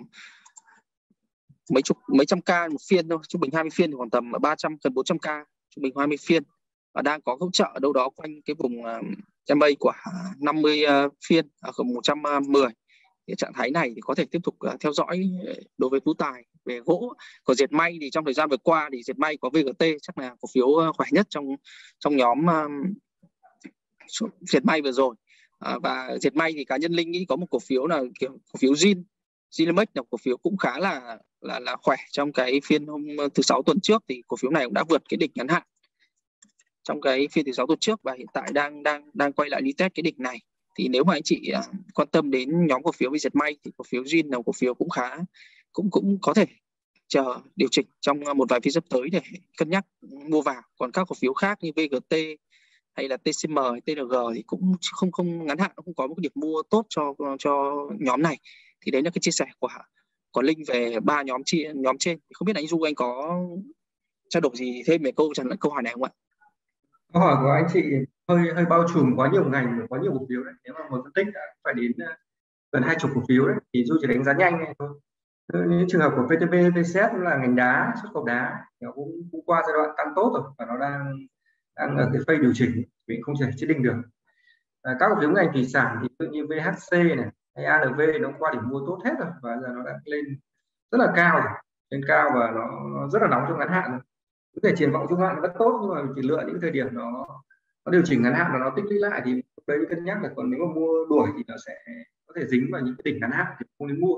mấy chục mấy trăm k một phiên thôi, trung bình hai mươi phiên thì khoảng tầm ba trăm gần bốn trăm k trung bình hai mươi phiên, và đang có hỗ trợ ở đâu đó quanh cái vùng uh, em a của năm mươi uh, phiên ở một trăm mười. Thì trạng thái này thì có thể tiếp tục uh, theo dõi đối với Phú Tài. Về gỗ, còn dệt may thì trong thời gian vừa qua thì dệt may có vê giê tê chắc là cổ phiếu uh, khỏe nhất trong trong nhóm uh, dệt may vừa rồi. Uh, và dệt may thì cá nhân Linh nghĩ có một cổ phiếu là kiểu cổ phiếu Zin Zinlemex là cổ phiếu cũng khá là là là khỏe. Trong cái phiên hôm thứ sáu tuần trước thì cổ phiếu này cũng đã vượt cái đỉnh ngắn hạn trong cái phiên thứ sáu tuần trước, và hiện tại đang đang đang quay lại retest cái đỉnh này. Thì nếu mà anh chị uh, quan tâm đến nhóm cổ phiếu về dệt may thì cổ phiếu Zin là cổ phiếu cũng khá cũng cũng có thể chờ điều chỉnh trong một vài phiên sắp tới để cân nhắc mua vào. Còn các cổ phiếu khác như vê giê tê hay là tê xê em hay tê en giê thì cũng không không ngắn hạn không có một cái điểm mua tốt cho cho nhóm này. Thì đấy là cái chia sẻ của của Linh về ba nhóm chi, nhóm trên. Không biết là anh Du anh có trao đổi gì thêm về câu trả lời câu hỏi này không ạ? Câu hỏi của anh chị hơi hơi bao trùm quá nhiều ngành, quá nhiều cổ phiếu đấy. Nếu mà một phân tích đã phải đến gần hai chục cổ phiếu đấy thì Du chỉ đánh giá nhanh này thôi. Những trường hợp của vê tê bê, vê xê ét là ngành đá, xuất khẩu đá, nó cũng, cũng qua giai đoạn tăng tốt rồi và nó đang đang ở cái phase điều chỉnh, mình không thể chết định được. À, các cổ phiếu ngành thủy sản thì tự như vê hát xê này hay a en vê nó qua điểm mua tốt hết rồi, và giờ nó đã lên rất là cao rồi, lên cao và nó, nó rất là nóng trong ngắn hạn rồi. Có thể triển vọng trung hạn rất tốt, nhưng mà chỉ lựa những thời điểm nó nó điều chỉnh ngắn hạn và nó tích lũy lại thì lúc đấy cân nhắc là, còn nếu mà mua đuổi thì nó sẽ có thể dính vào những cái đỉnh ngắn hạn thì không nên mua.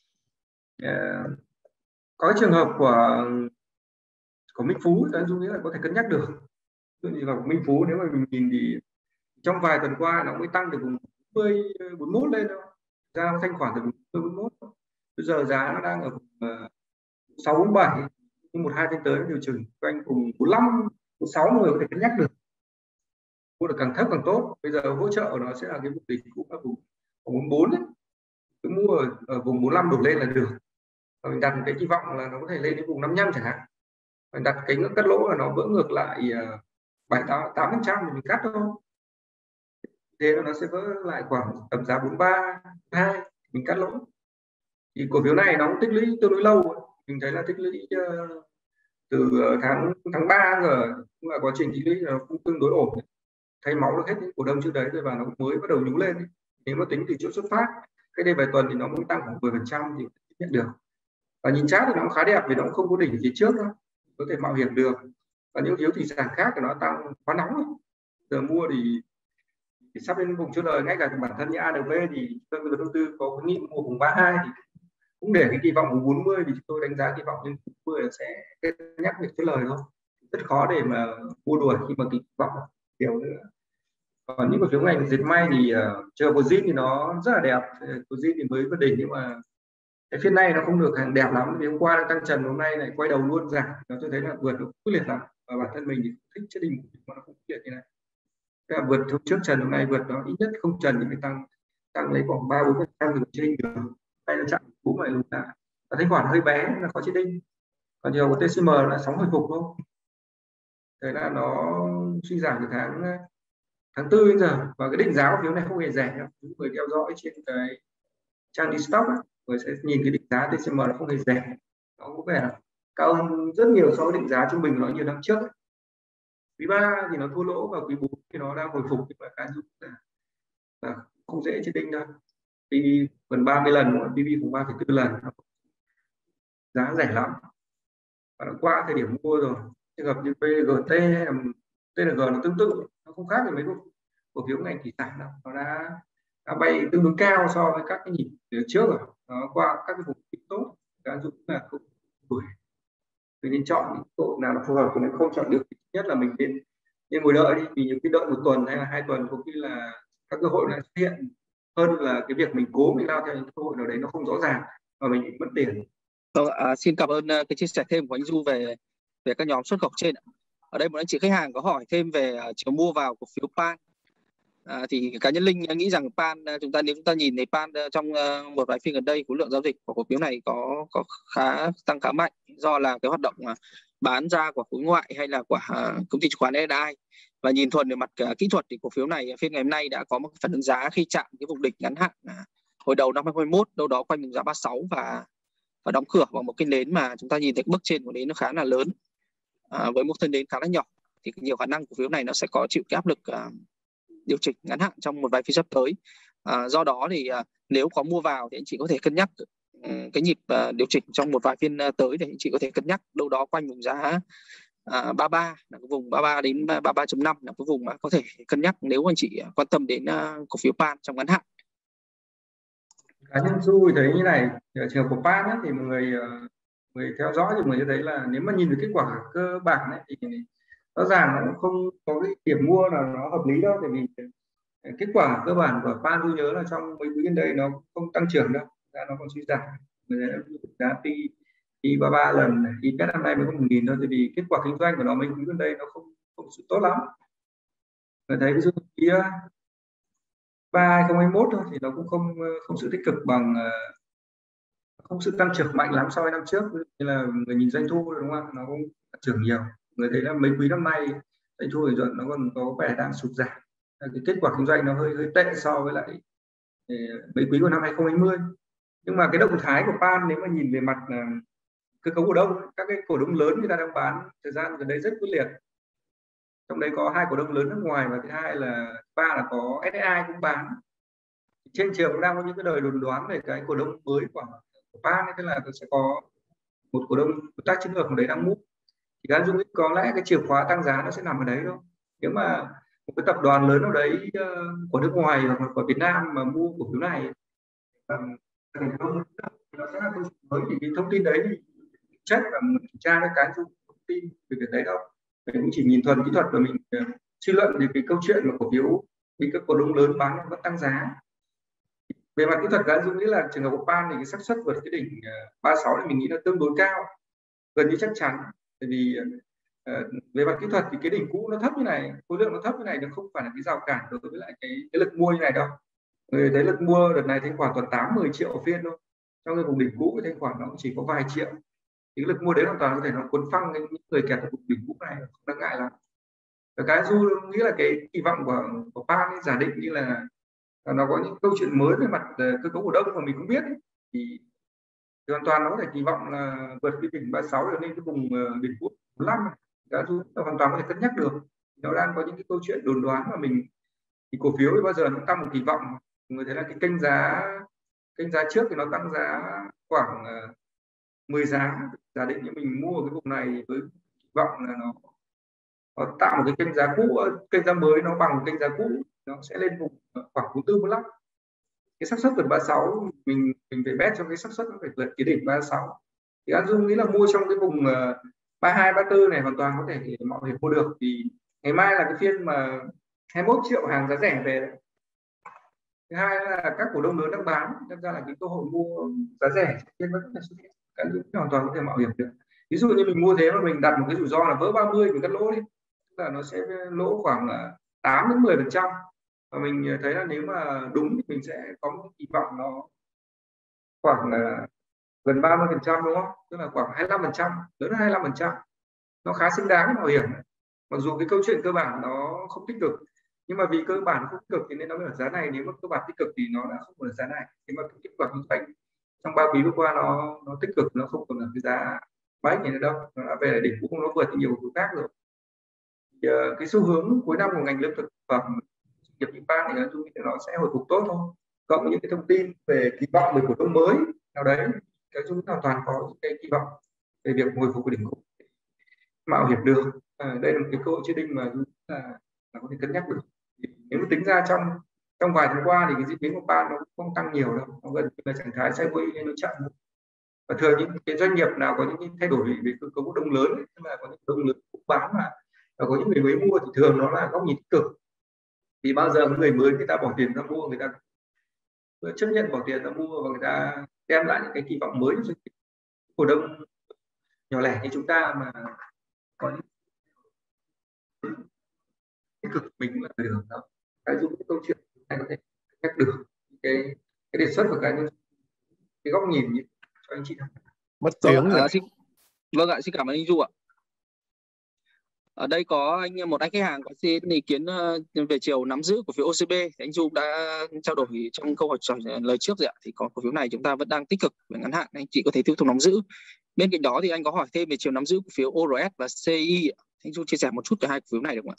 À, có cái trường hợp của của Minh Phú thì dung nghĩ là có thể cân nhắc được. Ví dụ như là của Minh Phú nếu mà mình nhìn thì trong vài tuần qua nó mới tăng từ vùng bốn mươi, bốn mươi mốt lên đâu, ra thanh khoản từ vùng bốn mươi mốt. Bây giờ giá nó đang ở vùng sáu bốn bảy, nhưng một hai phiên tới điều chỉnh quanh vùng bốn mươi lăm, bốn mươi sáu người có thể cân nhắc được. Mua được càng thấp càng tốt. Bây giờ hỗ trợ của nó sẽ là cái vùng đỉnh cũng là vùng bốn mươi bốn đấy. Cứ mua ở, ở vùng bốn mươi lăm đổ lên là được. Và mình đặt một cái kỳ vọng là nó có thể lên đến vùng năm mươi lăm chẳng hạn. Mình đặt cái ngưỡng cắt lỗ là nó vỡ ngược lại bảy tám phần trăm thì mình cắt thôi, thế nó sẽ vỡ lại khoảng tầm giá bốn ba hai, mình cắt lỗ. Thì cổ phiếu này nó cũng tích lũy tương đối lâu, mình thấy là tích lũy uh, từ tháng tháng ba rồi, cũng là quá trình tích lũy nó cũng tương đối ổn, thay máu được hết những cổ đông trước đấy rồi và nó mới bắt đầu nhú lên. Nếu mà tính từ chỗ xuất phát cái đây vài tuần thì nó mới tăng khoảng mười phần trăm thì nhận được, và nhìn chart thì nó cũng khá đẹp vì nó cũng không có đỉnh phía trước đâu, có thể mạo hiểm được. Và những phiếu thủy sản khác thì nó tăng quá nóng rồi, giờ mua thì, thì sắp đến vùng chốt lời. Ngay cả bản thân như a en vê thì tôi đầu tư có khuyến nghị mua vùng ba hai thì cũng để cái kỳ vọng vùng bốn mươi, vì chúng tôi đánh giá kỳ vọng lên bốn mươi là sẽ cân nhắc việc chốt lời thôi, rất khó để mà mua đuổi khi mà kỳ vọng nhiều nữa. Còn những cổ phiếu ngành dệt may thì uh, chờ Virgin thì nó rất là đẹp, Virgin thì mới vượt đỉnh nhưng mà cái phiên này nó không được hàng đẹp lắm, vì hôm qua đang tăng trần, hôm nay lại quay đầu luôn giảm, nó tôi thấy là vượt nó quyết liệt lắm, và bản thân mình thì thích chất đỉnh mà nó không quyết liệt như này. Thế là vượt hôm trước trần, hôm nay vượt nó ít nhất không trần thì mới tăng tăng lấy khoảng ba bốn phần trăm được trên được, đây nó chặn cú lại lùi lại, và thanh khoản hơi bé là có chết đinh, còn nhiều tê xê em là sóng hồi phục thôi. Thế là nó suy giảm từ tháng tháng tư đến giờ, và cái định giá cổ phiếu này không hề rẻ đâu. Những người theo dõi trên cái trang đi stock ấy, người sẽ nhìn cái định giá tê xê em nó không hề rẻ, nó có vẻ là cao hơn rất nhiều so với định giá trung bình của nó nhiều năm trước ấy. Quý ba thì nó thua lỗ, và quý bốn thì nó đang hồi phục, nhưng mà cái dụng là, là không dễ chết đinh đâu, vì gần ba mươi lần, pê bê cũng ba phẩy bốn lần, giá rẻ lắm và nó qua thời điểm mua rồi. Trường hợp như pê giê tê hay là tê en giê nó tương tự, nó không khác gì mấy cổ phiếu ngành thủy sản đâu, nó đã, đã bay tương đối cao so với các cái nhịp trước rồi, nó qua các cái vùng tốt, cái dụng là không đuổi. Mình nên chọn những cổ nào là phù hợp, còn nếu không chọn được, nhất là mình nên nên ngồi đợi đi, vì nhiều khi đợi một tuần hay là hai tuần có khi là các cơ hội lại xuất hiện, hơn là cái việc mình cố mình lao theo những cơ hội nào đấy nó không rõ ràng và mình bị mất tiền. Vâng, à, xin cảm ơn cái chia sẻ thêm của anh Du về về các nhóm xuất khẩu trên. Ở đây một anh chị khách hàng có hỏi thêm về chiều mua vào cổ phiếu pê a en. À, thì cá nhân Linh nghĩ rằng pê a en, chúng ta nếu chúng ta nhìn thấy pê a en trong một vài phiên gần đây, khối lượng giao dịch của cổ phiếu này có có khá tăng khá mạnh, do là cái hoạt động bán ra của khối ngoại hay là của công ty chứng khoán ét i. Và nhìn thuần về mặt kỹ thuật thì cổ phiếu này phiên ngày hôm nay đã có một phản ứng giá khi chạm cái vùng đỉnh ngắn hạn hồi đầu năm hai không hai mốt, đâu đó quanh vùng giá ba mươi sáu, và và đóng cửa bằng một cái nến mà chúng ta nhìn thấy bước trên của nến nó khá là lớn, à, với một thân nến khá là nhỏ, thì nhiều khả năng cổ phiếu này nó sẽ có chịu cái áp lực uh, điều chỉnh ngắn hạn trong một vài phiên sắp tới. À, do đó thì uh, nếu có mua vào thì anh chị có thể cân nhắc um, cái nhịp uh, điều chỉnh trong một vài phiên uh, tới, để anh chị có thể cân nhắc đâu đó quanh vùng giá uh, ba mươi ba, là cái vùng ba mươi ba đến ba mươi ba chấm năm là cái vùng mà có thể cân nhắc nếu anh chị quan tâm đến uh, cổ phiếu pê a en trong ngắn hạn. Cá nhân Du thấy như này, ở trường của pê a en ấy, thì mọi người người theo dõi thì người thấy là nếu mà nhìn được kết quả cơ bản ấy, thì rõ ràng nó không có cái điểm mua nào nó hợp lý đâu, tại vì kết quả cơ bản của pê a en tôi nhớ là trong mấy quý gần đây nó không tăng trưởng đâu, nó còn suy giảm. Người ta giá P P ba mươi ba lần, i pê e năm nay mới có một nghìn thôi, tại vì kết quả kinh doanh của nó mấy quý gần đây nó không không sự tốt lắm. Người thấy ví dụ như ba hai không hai mốt thôi thì nó cũng không không sự tích cực bằng, không sự tăng trưởng mạnh lắm so với năm trước, như là người nhìn doanh thu đúng không, nó cũng tăng trưởng nhiều. Người thấy là mấy quý năm nay doanh thu lợi nhuận nó còn có vẻ đang sụt giảm, cái kết quả kinh doanh nó hơi hơi tệ so với lại mấy quý của năm hai không hai không. Nhưng mà cái động thái của pê a en nếu mà nhìn về mặt cơ cấu cổ đông, các cái cổ đông lớn người ta đang bán thời gian gần đây rất quyết liệt, trong đấy có hai cổ đông lớn nước ngoài, và thứ hai là ba là có ét i cũng bán. Trên trường cũng đang có những cái lời đồn đoán về cái cổ đông mới của pê a en, tức là sẽ có một cổ đông đối tác chiến lược của đấy đang mua, thì các dung có lẽ cái chìa khóa tăng giá nó sẽ nằm ở đấy thôi. Nếu mà một cái tập đoàn lớn nào đấy uh, của nước ngoài hoặc là của Việt Nam mà mua cổ phiếu này um, nó sẽ là câu chuyện mới, thì cái thông tin đấy thì check và mình kiểm tra cái cái thông tin về việc đấy đâu, mình cũng chỉ nhìn thuần kỹ thuật và mình uh, suy luận về cái câu chuyện mà cổ phiếu bị các cổ đông lớn bán vẫn tăng giá. Về mặt kỹ thuật, cá dung nghĩ là trường hợp của pê a en thì cái xác suất vượt cái đỉnh ba mươi sáu thì mình nghĩ là tương đối cao, gần như chắc chắn. Tại vì uh, về mặt kỹ thuật thì cái đỉnh cũ nó thấp như này, khối lượng nó thấp như này, nó không phải là cái rào cản đối với lại cái, cái lực mua như này đâu. Người thấy lực mua đợt này thanh khoản toàn tám mười triệu phiên thôi, trong cái vùng đỉnh cũ cái thanh khoản nó cũng chỉ có vài triệu, thì cái lực mua đấy hoàn toàn có thể nó cuốn phăng những người kẹt ở vùng đỉnh cũ này, không đáng ngại lắm. Và cái Du nghĩ là cái kỳ vọng của của Pan ấy, giả định như là nó có những câu chuyện mới về mặt cơ cấu cổ đông mà mình cũng biết ấy, thì, thì hoàn toàn nó có thể kỳ vọng là vượt cái đỉnh ba mươi sáu trở lên cái vùng đỉnh bốn mươi lăm. Cái Du hoàn toàn có thể cân nhắc được. Nó đang có những cái câu chuyện đồn đoán mà mình thì cổ phiếu thì bao giờ nó tăng một kỳ vọng, người thấy là cái kênh giá kênh giá trước thì nó tăng giá khoảng mười giá, giả định như mình mua ở cái vùng này với kỳ vọng là nó, nó tạo một cái kênh giá cũ, kênh giá mới nó bằng kênh giá cũ, nó sẽ lên vùng khoảng bốn tư bốn lăm. Cái xác suất vượt ba mươi sáu mình mình phải bet cho cái xác suất nó phải vượt cái đỉnh ba mươi sáu. Thì An Dung nghĩ là mua trong cái vùng ba mươi hai ba mươi tư này hoàn toàn có thể để mọi người mua được, vì ngày mai là cái phiên mà hai mươi mốt triệu hàng giá rẻ về đấy. Thứ hai là các cổ đông lớn đang bán, nên ra là cái cơ hội mua giá rẻ trên vẫn là xuất hiện, cái hoàn toàn có thể mạo hiểm được. Ví dụ như mình mua thế mà mình đặt một cái rủi ro là vỡ ba mươi mình cắt lỗ đi, tức là nó sẽ lỗ khoảng là tám đến mười phần trăm, và mình thấy là nếu mà đúng thì mình sẽ có một kỳ vọng nó khoảng là gần ba mươi phần trăm, đúng không? Tức là khoảng hai mươi lăm phần trăm, lớn hơn hai mươi lăm phần trăm, nó khá xứng đáng với mạo hiểm. Mặc dù cái câu chuyện cơ bản nó không tích cực, nhưng mà vì cơ bản không tích cực thì nên nó ở giá này. Nếu mà cơ bản tích cực thì nó đã không ở giá này. Nhưng mà cái kết quả kinh doanh trong ba quý vừa qua nó nó tích cực, nó không còn là cái giá bách này nữa đâu, nó đã về đỉnh cũ, nó vượt nhiều thứ khác rồi. Thì, uh, cái xu hướng cuối năm của ngành lương thực phẩm nghiệp nhật Bản thì tôi nghĩ nó sẽ hồi phục tốt thôi, cộng những cái thông tin về kỳ vọng về cổ đông mới nào đấy, cái chúng hoàn toàn có những cái kỳ vọng về việc hồi phục của đỉnh cũ mạo hiểm được. À, đây là một cái cơ hội trading mà là, là có thể cân nhắc được. Thì nếu mà tính ra trong trong vài tháng qua thì cái diễn biến của Pan nó cũng không tăng nhiều đâu, nó gần như là trạng thái sideways, nó chậm. Và thường những cái doanh nghiệp nào có những thay đổi về cơ cấu cổ đông lớn, tức là có những cổ đông lớn cũng bán mà và có những người mới mua, thì thường nó là góc nhìn tích cực. Vì bao giờ người mới người ta bỏ tiền ra mua, người ta chấp nhận bỏ tiền ra mua và người ta đem lại những cái kỳ vọng mới cho doanh nghiệp. Cổ đông nhỏ lẻ như chúng ta mà có những tích cực mình cũng là được đó. Cái dùng cái câu chuyện này có thể cắt được cái cái đề xuất của cái cái góc nhìn cho anh chị. Mất tiếng rồi. À, xin, vâng ạ, xin cảm ơn anh Du ạ. Ở đây có anh một anh khách hàng có xin ý kiến về chiều nắm giữ cổ phiếu ô xê bê, thì anh Du đã trao đổi trong câu hỏi trả lời trước rồi ạ. Thì có cổ phiếu này chúng ta vẫn đang tích cực về ngắn hạn, anh chị có thể tiếp tục nắm giữ. Bên cạnh đó thì anh có hỏi thêm về chiều nắm giữ cổ phiếu o rờ ét và xê i. Anh Du chia sẻ một chút về hai cổ phiếu này được không ạ?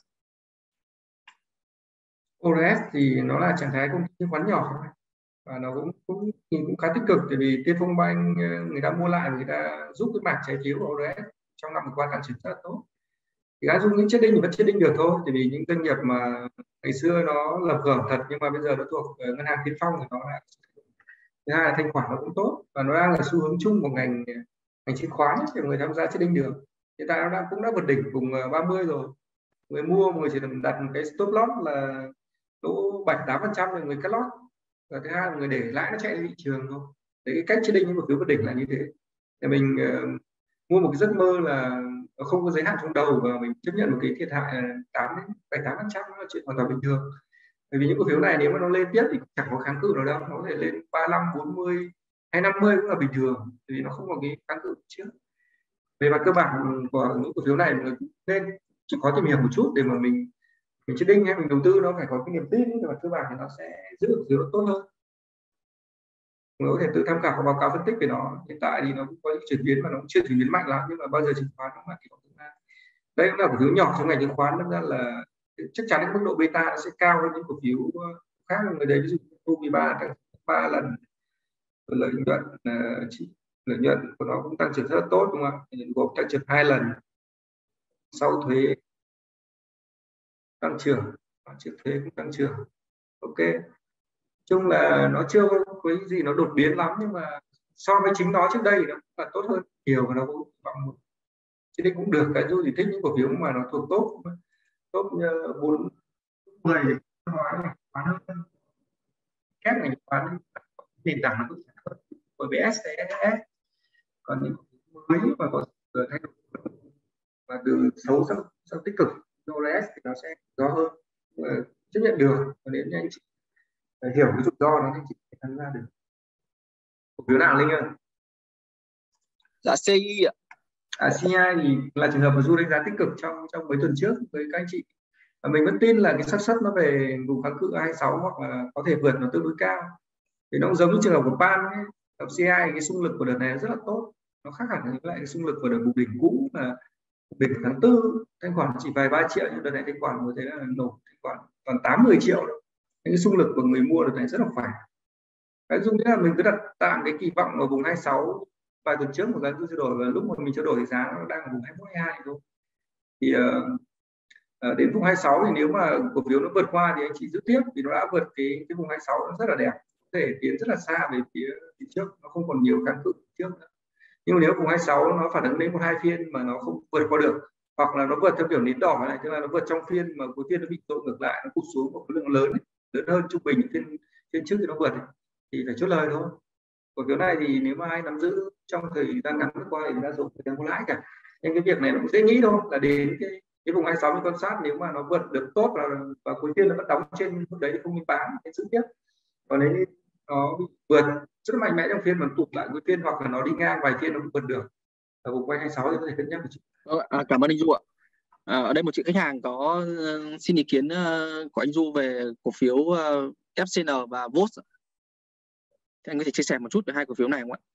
o rờ ét thì nó là trạng thái công ty chứng khoán nhỏ và nó cũng cũng cũng khá tích cực, tại vì Tiên Phong Bank người ta mua lại, người ta giúp cái mảng trái phiếu của o rờ ét trong năm vừa qua tăng trưởng rất là tốt. Thì An Dung những trading thì vẫn trading được thôi, tại vì những doanh nghiệp mà ngày xưa nó lập gởm thật nhưng mà bây giờ nó thuộc ngân hàng Tiên Phong thì nó lại, thứ hai là thanh khoản nó cũng tốt và nó đang là xu hướng chung của ngành ngành chứng khoán để người tham gia trading được. Hiện tại nó đang cũng đã vượt đỉnh vùng ba mươi rồi, người mua người chỉ cần đặt một cái stop loss là lỗ bảy tám phần trăm rồi người cắt lót, và thứ hai là người để lãi nó chạy lên thị trường thôi. Đấy, cái cách trading những cổ phiếu vượt đỉnh là như thế. Để mình uh, mua một cái giấc mơ là nó không có giới hạn trong đầu và mình chấp nhận một cái thiệt hại tám đến bảy tám phần trăm là chuyện hoàn toàn bình thường. Bởi vì những cổ phiếu này nếu mà nó lên tiếp thì chẳng có kháng cự nào đâu, nó có thể lên ba mươi lăm, bốn mươi hay năm mươi cũng là bình thường, vì nó không có cái kháng cự trước. Về mặt cơ bản của những cổ phiếu này mình nên chỉ có tìm hiểu một chút để mà mình mình trading hay mình đầu tư nó phải có cái niềm tin, về mặt cơ bản thì nó sẽ giữ được giữ tốt hơn. Mình có thể tự tham khảo báo cáo phân tích về nó. Hiện tại thì nó cũng có những chuyển biến mà nó cũng chưa chuyển biến mạnh lắm, nhưng mà bao giờ chứng khoán nó là kỳ vọng tương lai. Đây cũng là cổ phiếu nhỏ trong ngành chứng khoán, đâm ra là chắc chắn cái mức độ beta nó sẽ cao hơn những cổ phiếu khác. Người đấy ví dụ u mười ba tăng ba lần, lợi nhuận uh, lợi nhuận của nó cũng tăng trưởng rất là tốt, đúng không ạ? Gộp tăng trưởng hai lần sau thuế tăng trưởng, trước thuế cũng tăng trưởng. Ok, chung là nó chưa có cái gì nó đột biến lắm, nhưng mà so với chính nó trước đây nó là tốt hơn nhiều và nó cũng vọng chứ đây cũng được. Cái Du thì thích những cổ phiếu mà nó thuộc top top bốn mười hóa hơn các ngành khoán nền tảng nó cũng hơn của bê ét, ét ét. Còn những mới và có thay đổi và từ xấu sang, sang tích cực o rờ ét thì nó sẽ rõ hơn, và chấp nhận được. Và nếu như anh chị hiểu cái rủi ro nó thì chị tham gia được. Cổ phiếu nào Linh ơi? Dạ xê i ạ. À, xê i thì là trường hợp mà Du đánh giá tích cực trong trong mấy tuần trước với các anh chị. và mình vẫn tin là cái xác suất nó về vùng kháng cự hai mươi sáu hoặc là có thể vượt nó tương đối cao. Thì nó cũng giống như trường hợp của pan ấy, tập xê i cái xung lực của đợt này rất là tốt, nó khác hẳn với lại cái xung lực của đợt bục đỉnh cũ là đỉnh tháng tư thanh khoản chỉ vài ba triệu, nhưng đợt này thanh khoản mới thấy là nổ thanh khoản toàn tám mười triệu đấy. Cái xung lực của người mua đợt này rất là phải. Cái dung nghĩa là mình cứ đặt tạm cái kỳ vọng ở vùng hai mươi sáu vài tuần trước một giá trao đổi, và lúc mà mình trao đổi thì giá nó đang ở vùng hai mươi mốt hai mươi hai thôi. Thì uh, đến vùng hai mươi sáu thì nếu mà cổ phiếu nó vượt qua thì anh chị giữ tiếp, vì nó đã vượt cái cái vùng hai mươi sáu nó rất là đẹp, có thể tiến rất là xa về phía, phía trước, nó không còn nhiều kháng cự trước nữa. Nhưng nếu vùng hai mươi sáu nó phản ứng đến một hai phiên mà nó không vượt qua được, hoặc là nó vượt theo kiểu nến đỏ này, tức là nó vượt trong phiên mà cuối phiên nó bị tội ngược lại, nó cụt xuống một khối lượng lớn lớn hơn trung bình phiên phiên trước thì nó vượt thì phải chốt lời thôi. Cổ phiếu này thì nếu mà ai nắm giữ trong thời gian ngắn vừa qua thì đã dùng thời gian có lãi cả, nên cái việc này nó cũng dễ nghĩ thôi, là đến cái cái vùng hai mươi sáu mình quan sát, nếu mà nó vượt được tốt và, và cuối phiên nó vẫn đóng trên mức đấy thì không nên bán, nên giữ tiếp. Còn nếu nó vượt rất mạnh mẽ trong phiên mà tụt lại cuối phiên, hoặc là nó đi ngang vài phiên nó cũng vượt được ở vùng quanh hai mươi sáu thì có thể cân nhắc. À, cảm ơn anh Du ạ. À, ở đây một chị khách hàng có uh, xin ý kiến uh, của anh Du về cổ phiếu uh, ép xê en và vê ô ét. Thì anh có thể chia sẻ một chút về hai cổ phiếu này không ạ?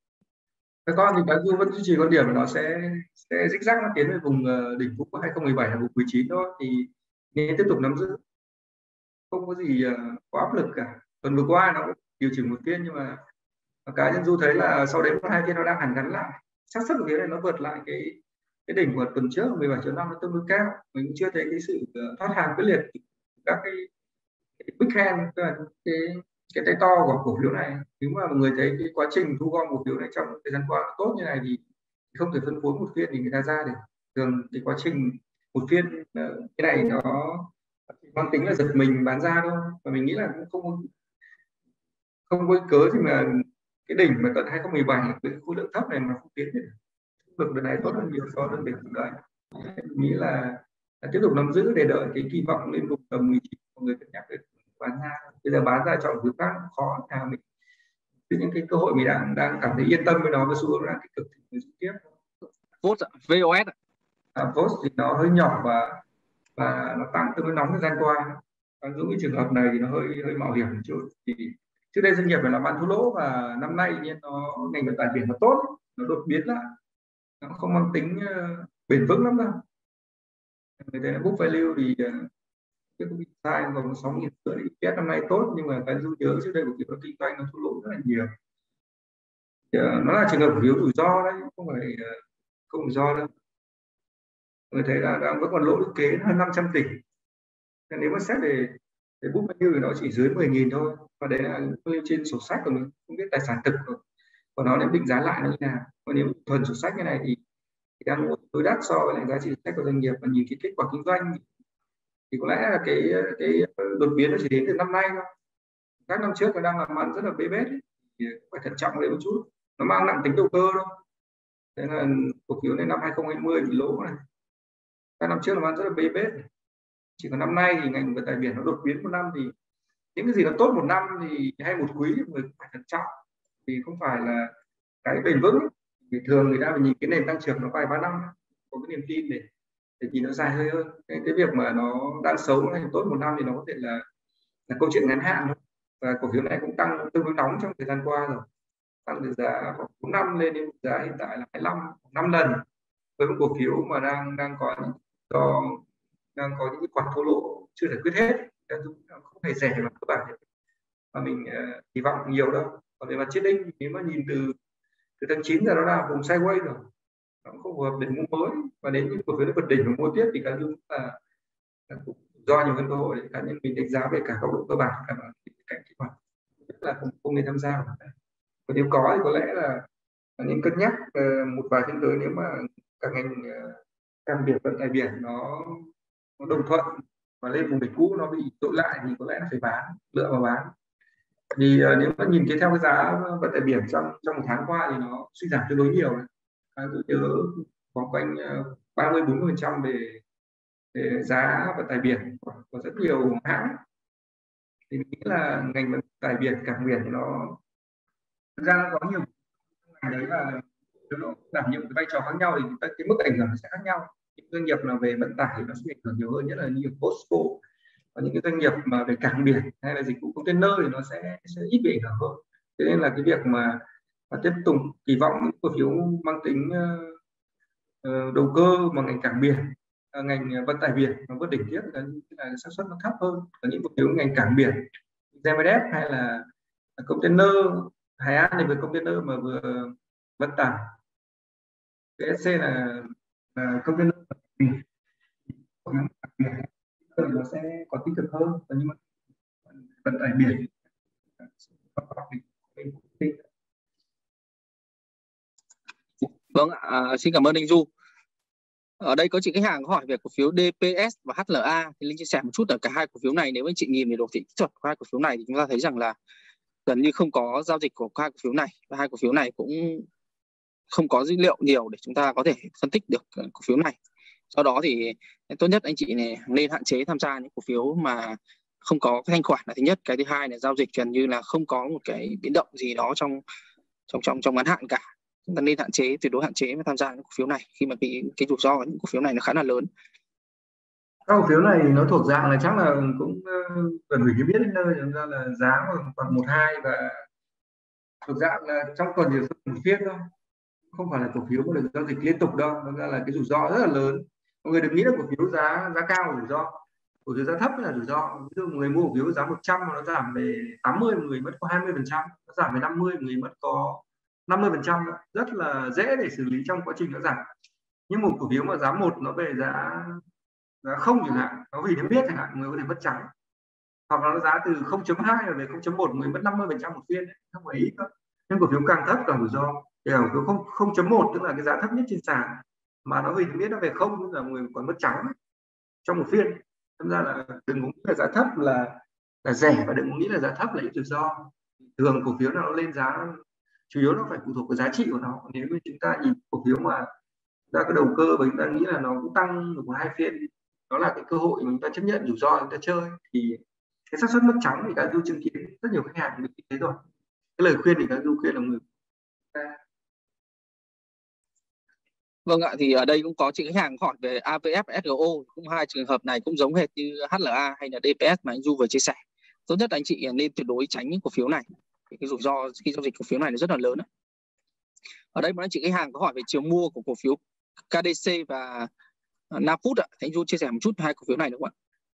Các con thì bán Du vẫn duy trì quan điểm nó sẽ sẽ rích rắc nó tiến về vùng uh, đỉnh cũ hai không một bảy là vùng mười chín thôi, thì nên tiếp tục nắm giữ, không có gì uh, có áp lực cả. Tuần vừa qua nó điều chỉnh một phiên, nhưng mà cá nhân Du thấy là sau đấy một hai phiên nó đang hẳn gắn lại, xác suất của phiếu này nó vượt lại cái cái đỉnh của tuần trước mười bảy triệu năm nó tương đối cao. Mình cũng chưa thấy cái sự thoát hàng quyết liệt các cái, cái big hand, cái cái tay to của cổ phiếu này. Nếu mà mọi người thấy cái quá trình thu gom cổ phiếu này trong thời gian qua tốt như này thì không thể phân phối một phiên thì người ta ra được. Thường cái quá trình một phiên cái này nó mang tính là giật mình bán ra thôi, và mình nghĩ là cũng không không có cớ gì mà cái đỉnh mà tận hai không một bảy với khối lượng thấp này mà không tiến được. Lực này tốt hơn nhiều so với đỉnh của đấy. Mình nghĩ là, là tiếp tục nắm giữ để đợi cái kỳ vọng lên vùng tầm mười chín mọi người cân nhắc để bán ra. Bây giờ bán ra chọn thứ khác khó, nào mình những cái cơ hội mình đang đang cảm thấy yên tâm với nó, với xu hướng đang tích cực thì mình tiếp. vê o ét À, vê o ét thì nó hơi nhỏ và và nó tăng tương đối nóng thời gian qua. Ví dụ cái trường hợp này thì nó hơi hơi mạo hiểm một chút. Thì trước đây doanh nghiệp phải làm ăn thua lỗ, và năm nay nhiên nó ngành vận tải biển nó tốt, nó đột biến lại, nó không mang tính uh, bền vững lắm đâu. Người ta là book value thì uh, cái công ty sai còn sáu nghìn rưỡi, kết năm nay tốt, nhưng mà cái Du nhớ trước đây của việc nó kinh doanh nó thua lỗ rất là nhiều. Thì, uh, nó là trường hợp cổ phiếu rủi ro đấy, không phải uh, không rủi ro đâu. Người thấy là đang vẫn còn lỗ lũy kế hơn năm trăm tỷ. Nên nếu mà xét về để book value thì nó chỉ dưới mười nghìn thôi, và đấy là value trên sổ sách của mình, không biết tài sản thực của, của nó nếu định giá lại nó như nào. Còn nếu thuần sổ sách như này thì, thì đang đối đắt so với lại giá trị sách của doanh nghiệp, và nhìn cái kết quả kinh doanh thì có lẽ là cái cái đột biến nó chỉ đến từ năm nay thôi. Các năm trước nó đang làm ăn rất là bế bết thì phải thận trọng lên một chút, nó mang nặng tính đầu cơ thôi. Thế là cổ phiếu đến năm hai không hai không bị lỗ này, các năm trước làm ăn rất là bế bết. Chỉ có năm nay thì ngành vận tải biển nó đột biến một năm, thì những cái gì nó tốt một năm thì hay một quý người phải thận trọng, vì không phải là cái bền vững. Thì thường người ta phải nhìn cái nền tăng trưởng nó vài ba năm, có cái niềm tin để để nhìn nó dài hơi hơn. Cái, cái việc mà nó đang xấu hay tốt một năm thì nó có thể là là câu chuyện ngắn hạn thôi. Và cổ phiếu này cũng tăng tương đối nóng trong thời gian qua rồi, tăng từ giá khoảng bốn năm lên đến giá hiện tại là hai mươi lăm năm lần, với một cổ phiếu mà đang đang có những do đang có những cái khoản thua lỗ chưa giải quyết hết, không hề rẻ mà cơ bản mà mình uh, kỳ vọng nhiều đâu. Còn về mặt chiết đinh, nếu mà nhìn từ từ tháng chín giờ nó là vùng sideways rồi, nó không phù hợp để mua mới, và đến những cổ phiếu nó vượt đỉnh và mua tiếp thì cá nhân là, là cũng do nhiều hơn cơ hội. Cá nhân mình đánh giá về cả góc độ cơ bản cả cạnh kỹ thuật, tức là không, không nên tham gia. Còn nếu có thì có lẽ là nên cân nhắc uh, một vài phiên tới, nếu mà các ngành uh, cảng biển vận tải biển nó, nó đồng thuận và lên vùng đỉnh cũ nó bị tội lại thì có lẽ là phải bán, lựa vào bán. Vì uh, nếu mà nhìn cái theo cái giá vận tải biển trong trong một tháng qua thì nó suy giảm tương đối nhiều. À, tôi nhớ khoảng quanh uh, ba mươi bốn mươi phần trăm về, về giá vận tải biển của, của rất nhiều hãng. Thì mình nghĩ là ngành vận tải biển, cảng biển thì nó thực ra nó có nhiều ngành đấy là nó đảm nhiệm cái vai trò khác nhau, thì cái mức ảnh hưởng sẽ khác nhau. những doanh nghiệp nào về vận tải nó sẽ ảnh hưởng nhiều hơn, nhất là như Costco. Và những cái doanh nghiệp mà về cảng biển hay là dịch vụ container thì nó sẽ sẽ ít bị ảnh hưởng hơn. Thế nên là cái việc mà, mà tiếp tục kỳ vọng những cổ phiếu mang tính uh, đầu cơ mà ngành cảng biển, uh, ngành vận tải biển nó vượt đỉnh tiếp là, là xác suất nó thấp hơn. Và những cổ phiếu ngành cảng biển, giê em ét hay là container, Hải An thì vừa container mà vừa vận tải, cái ét xê là, là container nó sẽ có tích cực hơn. Nhưng mà vận tải biển Vâng ạ, à, xin cảm ơn anh Du. Ở đây có chị khách hàng có hỏi về cổ phiếu đê pê ét và hát lờ a, thì Linh chia sẻ một chút ở cả hai cổ phiếu này. Nếu anh chị nhìn về đồ thị kỹ thuật của hai cổ phiếu này thì chúng ta thấy rằng là gần như không có giao dịch của hai cổ phiếu này, và hai cổ phiếu này cũng không có dữ liệu nhiều để chúng ta có thể phân tích được cổ phiếu này. Do đó thì tốt nhất anh chị này nên hạn chế tham gia những cổ phiếu mà không có thanh khoản là thứ nhất. Cái thứ hai là giao dịch gần như là không có một cái biến động gì đó trong trong trong trong ngắn hạn cả. Chúng ta nên hạn chế, tuyệt đối hạn chế với tham gia những cổ phiếu này khi mà cái cái rủi ro của những cổ phiếu này nó khá là lớn. Các cổ phiếu này nó thuộc dạng là chắc là cũng gần gũi cái biết đến nơi, chúng ta là giá khoảng một hai, và thuộc dạng là trong tuần chỉ một phiên thôi, không phải là cổ phiếu mà được giao dịch liên tục đâu. Nó ra là cái rủi ro rất là lớn. Mọi người đừng nghĩ là cổ phiếu giá giá cao là rủi ro, cổ phiếu giá thấp là rủi ro. Ví dụ người mua cổ phiếu giá một trăm mà nó giảm về tám mươi, người mất có hai mươi phần trăm, nó giảm về năm mươi, người mất có năm mươi phần trăm, rất là dễ để xử lý trong quá trình nó giảm. Nhưng một cổ phiếu mà giá một nó về giá giá không chẳng hạn, nó vì nó biết chẳng hạn, người có thể mất trắng. Hoặc là nó giá từ không chấm hai về không chấm một, người mất năm mươi phần trăm một phiên, không phải ít đâu. Nhưng cổ phiếu càng thấp càng rủi ro. Thì cổ phiếu không không chấm một tức là cái giá thấp nhất trên sàn, mà nó vì biết nó về không, tức là người còn mất trắng trong một phiên. Thật ra là đừng có nghĩ là giá thấp là là rẻ, và đừng có nghĩ là giá thấp là ít rủi ro. Thường cổ phiếu nào nó lên giá, chủ yếu nó phải phụ thuộc vào giá trị của nó. Nếu như chúng ta nhìn cổ phiếu mà ra cái đầu cơ và chúng ta nghĩ là nó cũng tăng được một hai phiên, đó là cái cơ hội mà chúng ta chấp nhận rủi ro, chúng ta chơi, thì cái xác suất mất trắng thì các du chứng kiến rất nhiều khách hàng được như thế rồi. Cái lời khuyên thì các du khuyên là người. Vâng ạ, thì ở đây cũng có chị khách hàng hỏi về a pê ép, ét giê ô, cũng hai trường hợp này cũng giống hệt như hát lờ a hay là đê pê ét mà anh Du vừa chia sẻ. Tốt nhất là anh chị nên tuyệt đối tránh những cổ phiếu này. Cái rủi ro khi giao dịch cổ phiếu này nó rất là lớn. Ở đây một anh chị khách hàng có hỏi về chiều mua của cổ phiếu ca đê xê và năm phút ạ. Anh Du chia sẻ một chút hai cổ phiếu này đúng không ạ?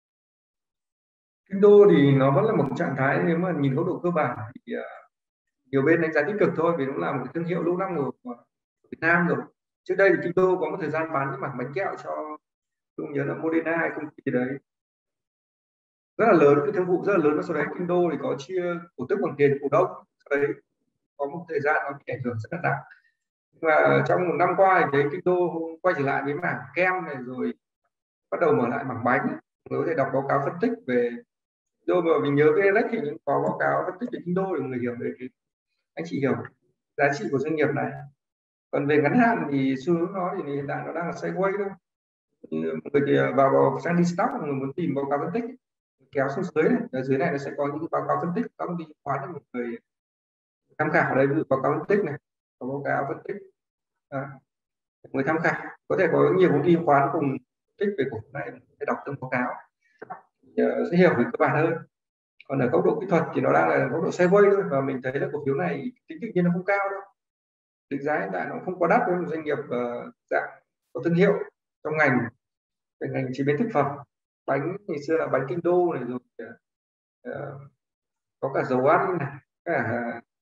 Kinh đô thì nó vẫn là một trạng thái, nếu mà nhìn góc độ cơ bản thì uh, nhiều bên đánh giá tích cực thôi, vì nó là một cái thương hiệu lâu năm của, của Việt Nam rồi. Trước đây thì Kinh đô có một thời gian bán những mảng bánh kẹo cho, tôi nhớ là Moderna hay công ty đấy, rất là lớn, cái thương vụ rất là lớn. Và sau đấy Kinh đô thì có chia cổ tức bằng tiền cổ đông, sau đấy có một thời gian nó bị ảnh hưởng rất là nặng. Và trong một năm qua thì thấy Kinh đô quay trở lại với mảng kem này, rồi bắt đầu mở lại mảng bánh. Người có thể đọc báo cáo phân tích về đô, mà mình nhớ cái Alex thì những có báo cáo phân tích về Kinh đô để người hiểu về cái, anh chị hiểu giá trị của doanh nghiệp này. Còn về ngắn hạn thì xu hướng nó thì hiện tại nó đang là sideways thôi. Người thì vào vào sang đi stock, người muốn tìm báo cáo phân tích kéo xuống dưới này, ở dưới này nó sẽ có những báo cáo phân tích các công ty chứng khoán cho một người tham khảo. Ở đây ví dụ báo cáo phân tích này, có báo cáo phân tích à, người tham khảo, có thể có nhiều công ty chứng khoán cùng tích về cổ phiếu này để đọc từng báo cáo sẽ hiểu về cơ bản hơn. Còn ở góc độ kỹ thuật thì nó đang là góc độ sideways thôi, và mình thấy là cổ phiếu này tính tự nhiên nó không cao đâu. Định giá hiện tại nó không quá đắt với một doanh nghiệp uh, dạng có thương hiệu trong ngành về ngành chế biến thực phẩm. Bánh ngày xưa là bánh Kinh Đô này, rồi uh, có cả dầu ăn này, cả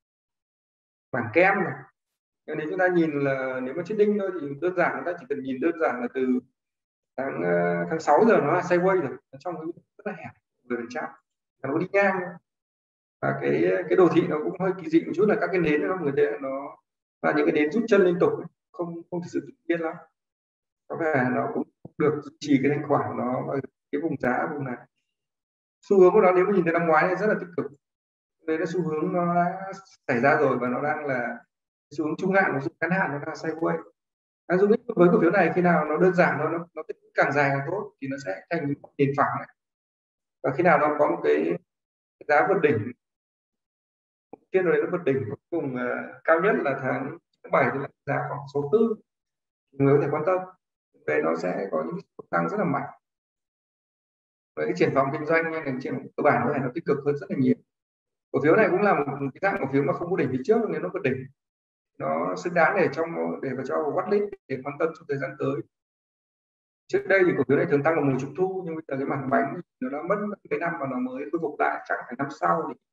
mảng kem này. Nếu chúng ta nhìn là nếu mà trading thôi thì đơn giản, chúng ta chỉ cần nhìn đơn giản là từ tháng uh, tháng sáu giờ nó là sideways rồi, trong cái rất là hẹp mười phần trăm, nó đi ngang. Và cái cái đồ thị nó cũng hơi kỳ dị một chút là các cái nến nó người ta nó là những cái nến rút chân liên tục, không không thực sự tự nhiên lắm. Có vẻ nó cũng được duy trì cái thanh khoản của nó ở cái vùng giá vùng này. Xu hướng của nó nếu mà nhìn từ năm ngoái thì rất là tích cực. Đây là xu hướng nó đã xảy ra rồi, và nó đang là xu hướng trung hạn, ngắn hạn nó đang sideways. Anh Dung nghĩ với cổ phiếu này khi nào nó đơn giản thôi, nó nó càng dài càng tốt thì nó sẽ thành một nền phẳng này. Và khi nào nó có một cái giá vượt đỉnh, phiên rồi nó vượt đỉnh cùng uh, cao nhất là tháng bảy thì là giá khoảng số tư, người có thể quan tâm. đây nó sẽ có những mức tăng rất là mạnh. Với cái triển vọng kinh doanh hay là triển vọng cơ bản có thể nó tích cực hơn rất là nhiều. Cổ phiếu này cũng là một cái dạng cổ phiếu mà không có đỉnh phía trước, nên nó vượt đỉnh, nó xứng đáng để trong để vào cho watchlist để quan tâm trong thời gian tới. Trước đây thì cổ phiếu này thường tăng vào mùa trung thu, nhưng bây giờ cái mảng bánh nó đã mất cái năm và nó mới khôi phục lại, chắc phải năm sau thì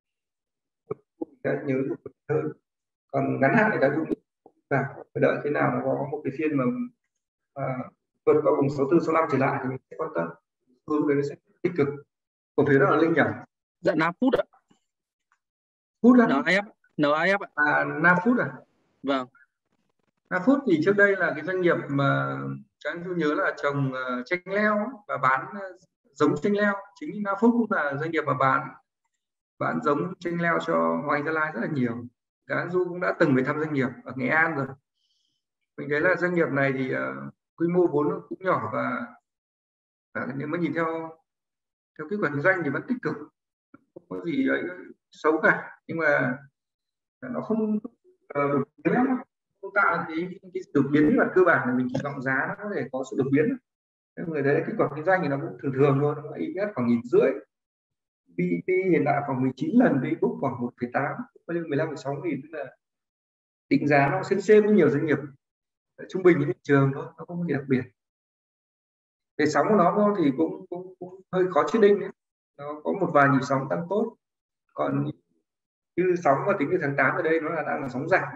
đã nhớ được hơn. Còn ngắn hạn thì đã dùng và phải đợi thế nào nó có một cái phiên mà à, vượt qua vùng sáu tư sáu năm trở lại thì mình sẽ quan tâm, hướng đến nó sẽ tích cực. Cổ phiếu đó là Linh nhỉ? Dạ năm phút ạ. Food á? en a ép, en a ép ạ. À, Nafood à? Vâng. Nafood thì trước đây là cái doanh nghiệp mà các anh nhớ là trồng uh, chanh leo và bán uh, giống chanh leo. Chính Nafood cũng là doanh nghiệp mà bán bán giống chanh leo cho Hoàng Gia Lai rất là nhiều. Các anh Du cũng đã từng về thăm doanh nghiệp ở Nghệ An rồi. Mình thấy là doanh nghiệp này thì uh, quy mô vốn cũng nhỏ và uh, nếu mà nhìn theo theo kết quả kinh doanh thì vẫn tích cực, không có gì ấy xấu cả, nhưng mà nó không uh, đột biến lắm, không tạo cái cái sự đột biến mặt cơ bản là mình kỳ vọng giá nó có thể có sự đột biến. Người đấy kết quả kinh doanh thì nó cũng thường thường thôi, nó ít nhất khoảng nghìn rưỡi. pê e hiện tại khoảng mười chín lần, đi book khoảng một phẩy tám, có như mười lăm phẩy sáu nghìn, tức là định giá nó xem xem với nhiều doanh nghiệp trung bình trên thị trường thôi, nó không có gì đặc biệt. Cái sóng của nó thì cũng, cũng, cũng hơi khó chế định đấy. Nó có một vài nhịp sóng tăng tốt, còn như sóng mà tính từ tháng tám ở đây nó là đang là sóng giảm.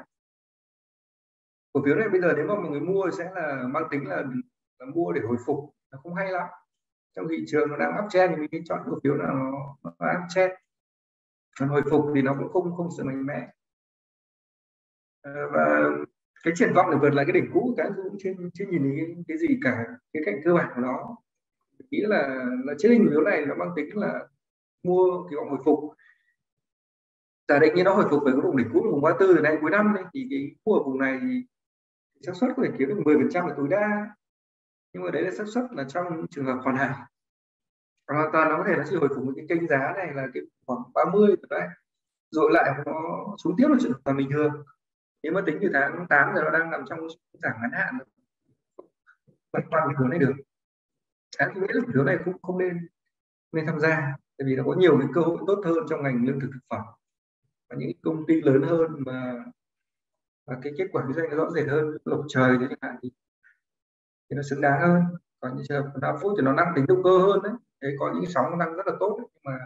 Cổ phiếu này bây giờ nếu mà mọi người mua sẽ là mang tính là, là mua để hồi phục, nó không hay lắm. Trong thị trường nó đang uptrend thì mình nên chọn cổ phiếu nào nó, nó uptrend, còn hồi phục thì nó cũng không không sự mạnh mẽ. À, và cái triển vọng để vượt lại cái đỉnh cũ cái cũng chưa chưa nhìn thấy cái, cái gì cả. Cái cạnh cơ bản của nó nghĩ là là chế định cổ phiếu này nó mang tính là mua kỳ vọng hồi phục. Giả định như nó hồi phục về cái vùng đỉnh cũ vùng ba tư từ nay cuối năm ấy, thì cái mua ở vùng này thì xác suất có thể kiếm được mười phần trăm là tối đa, nhưng mà đấy là xác suất là trong trường hợp hoàn hảo. Hoàn toàn nó có thể nó chỉ hồi phục cái kênh giá này là cái khoảng ba mươi đấy, rồi lại nó xuống tiếp là chuyện là bình thường. Nếu mà tính từ tháng tám giờ nó đang nằm trong giảm ngắn hạn, vẫn quan cái hướng này được. Cái nghĩ là phiếu này cũng không nên nên tham gia, tại vì nó có nhiều cái cơ hội tốt hơn trong ngành lương thực thực phẩm và những công ty lớn hơn mà và cái kết quả kinh doanh nó rõ rệt hơn, Lộc Trời thì chẳng hạn thì, thì nó xứng đáng hơn. Còn như trường hợp Nafood thì nó năng tính động cơ hơn đấy, đấy có những sóng năng rất là tốt đấy, nhưng mà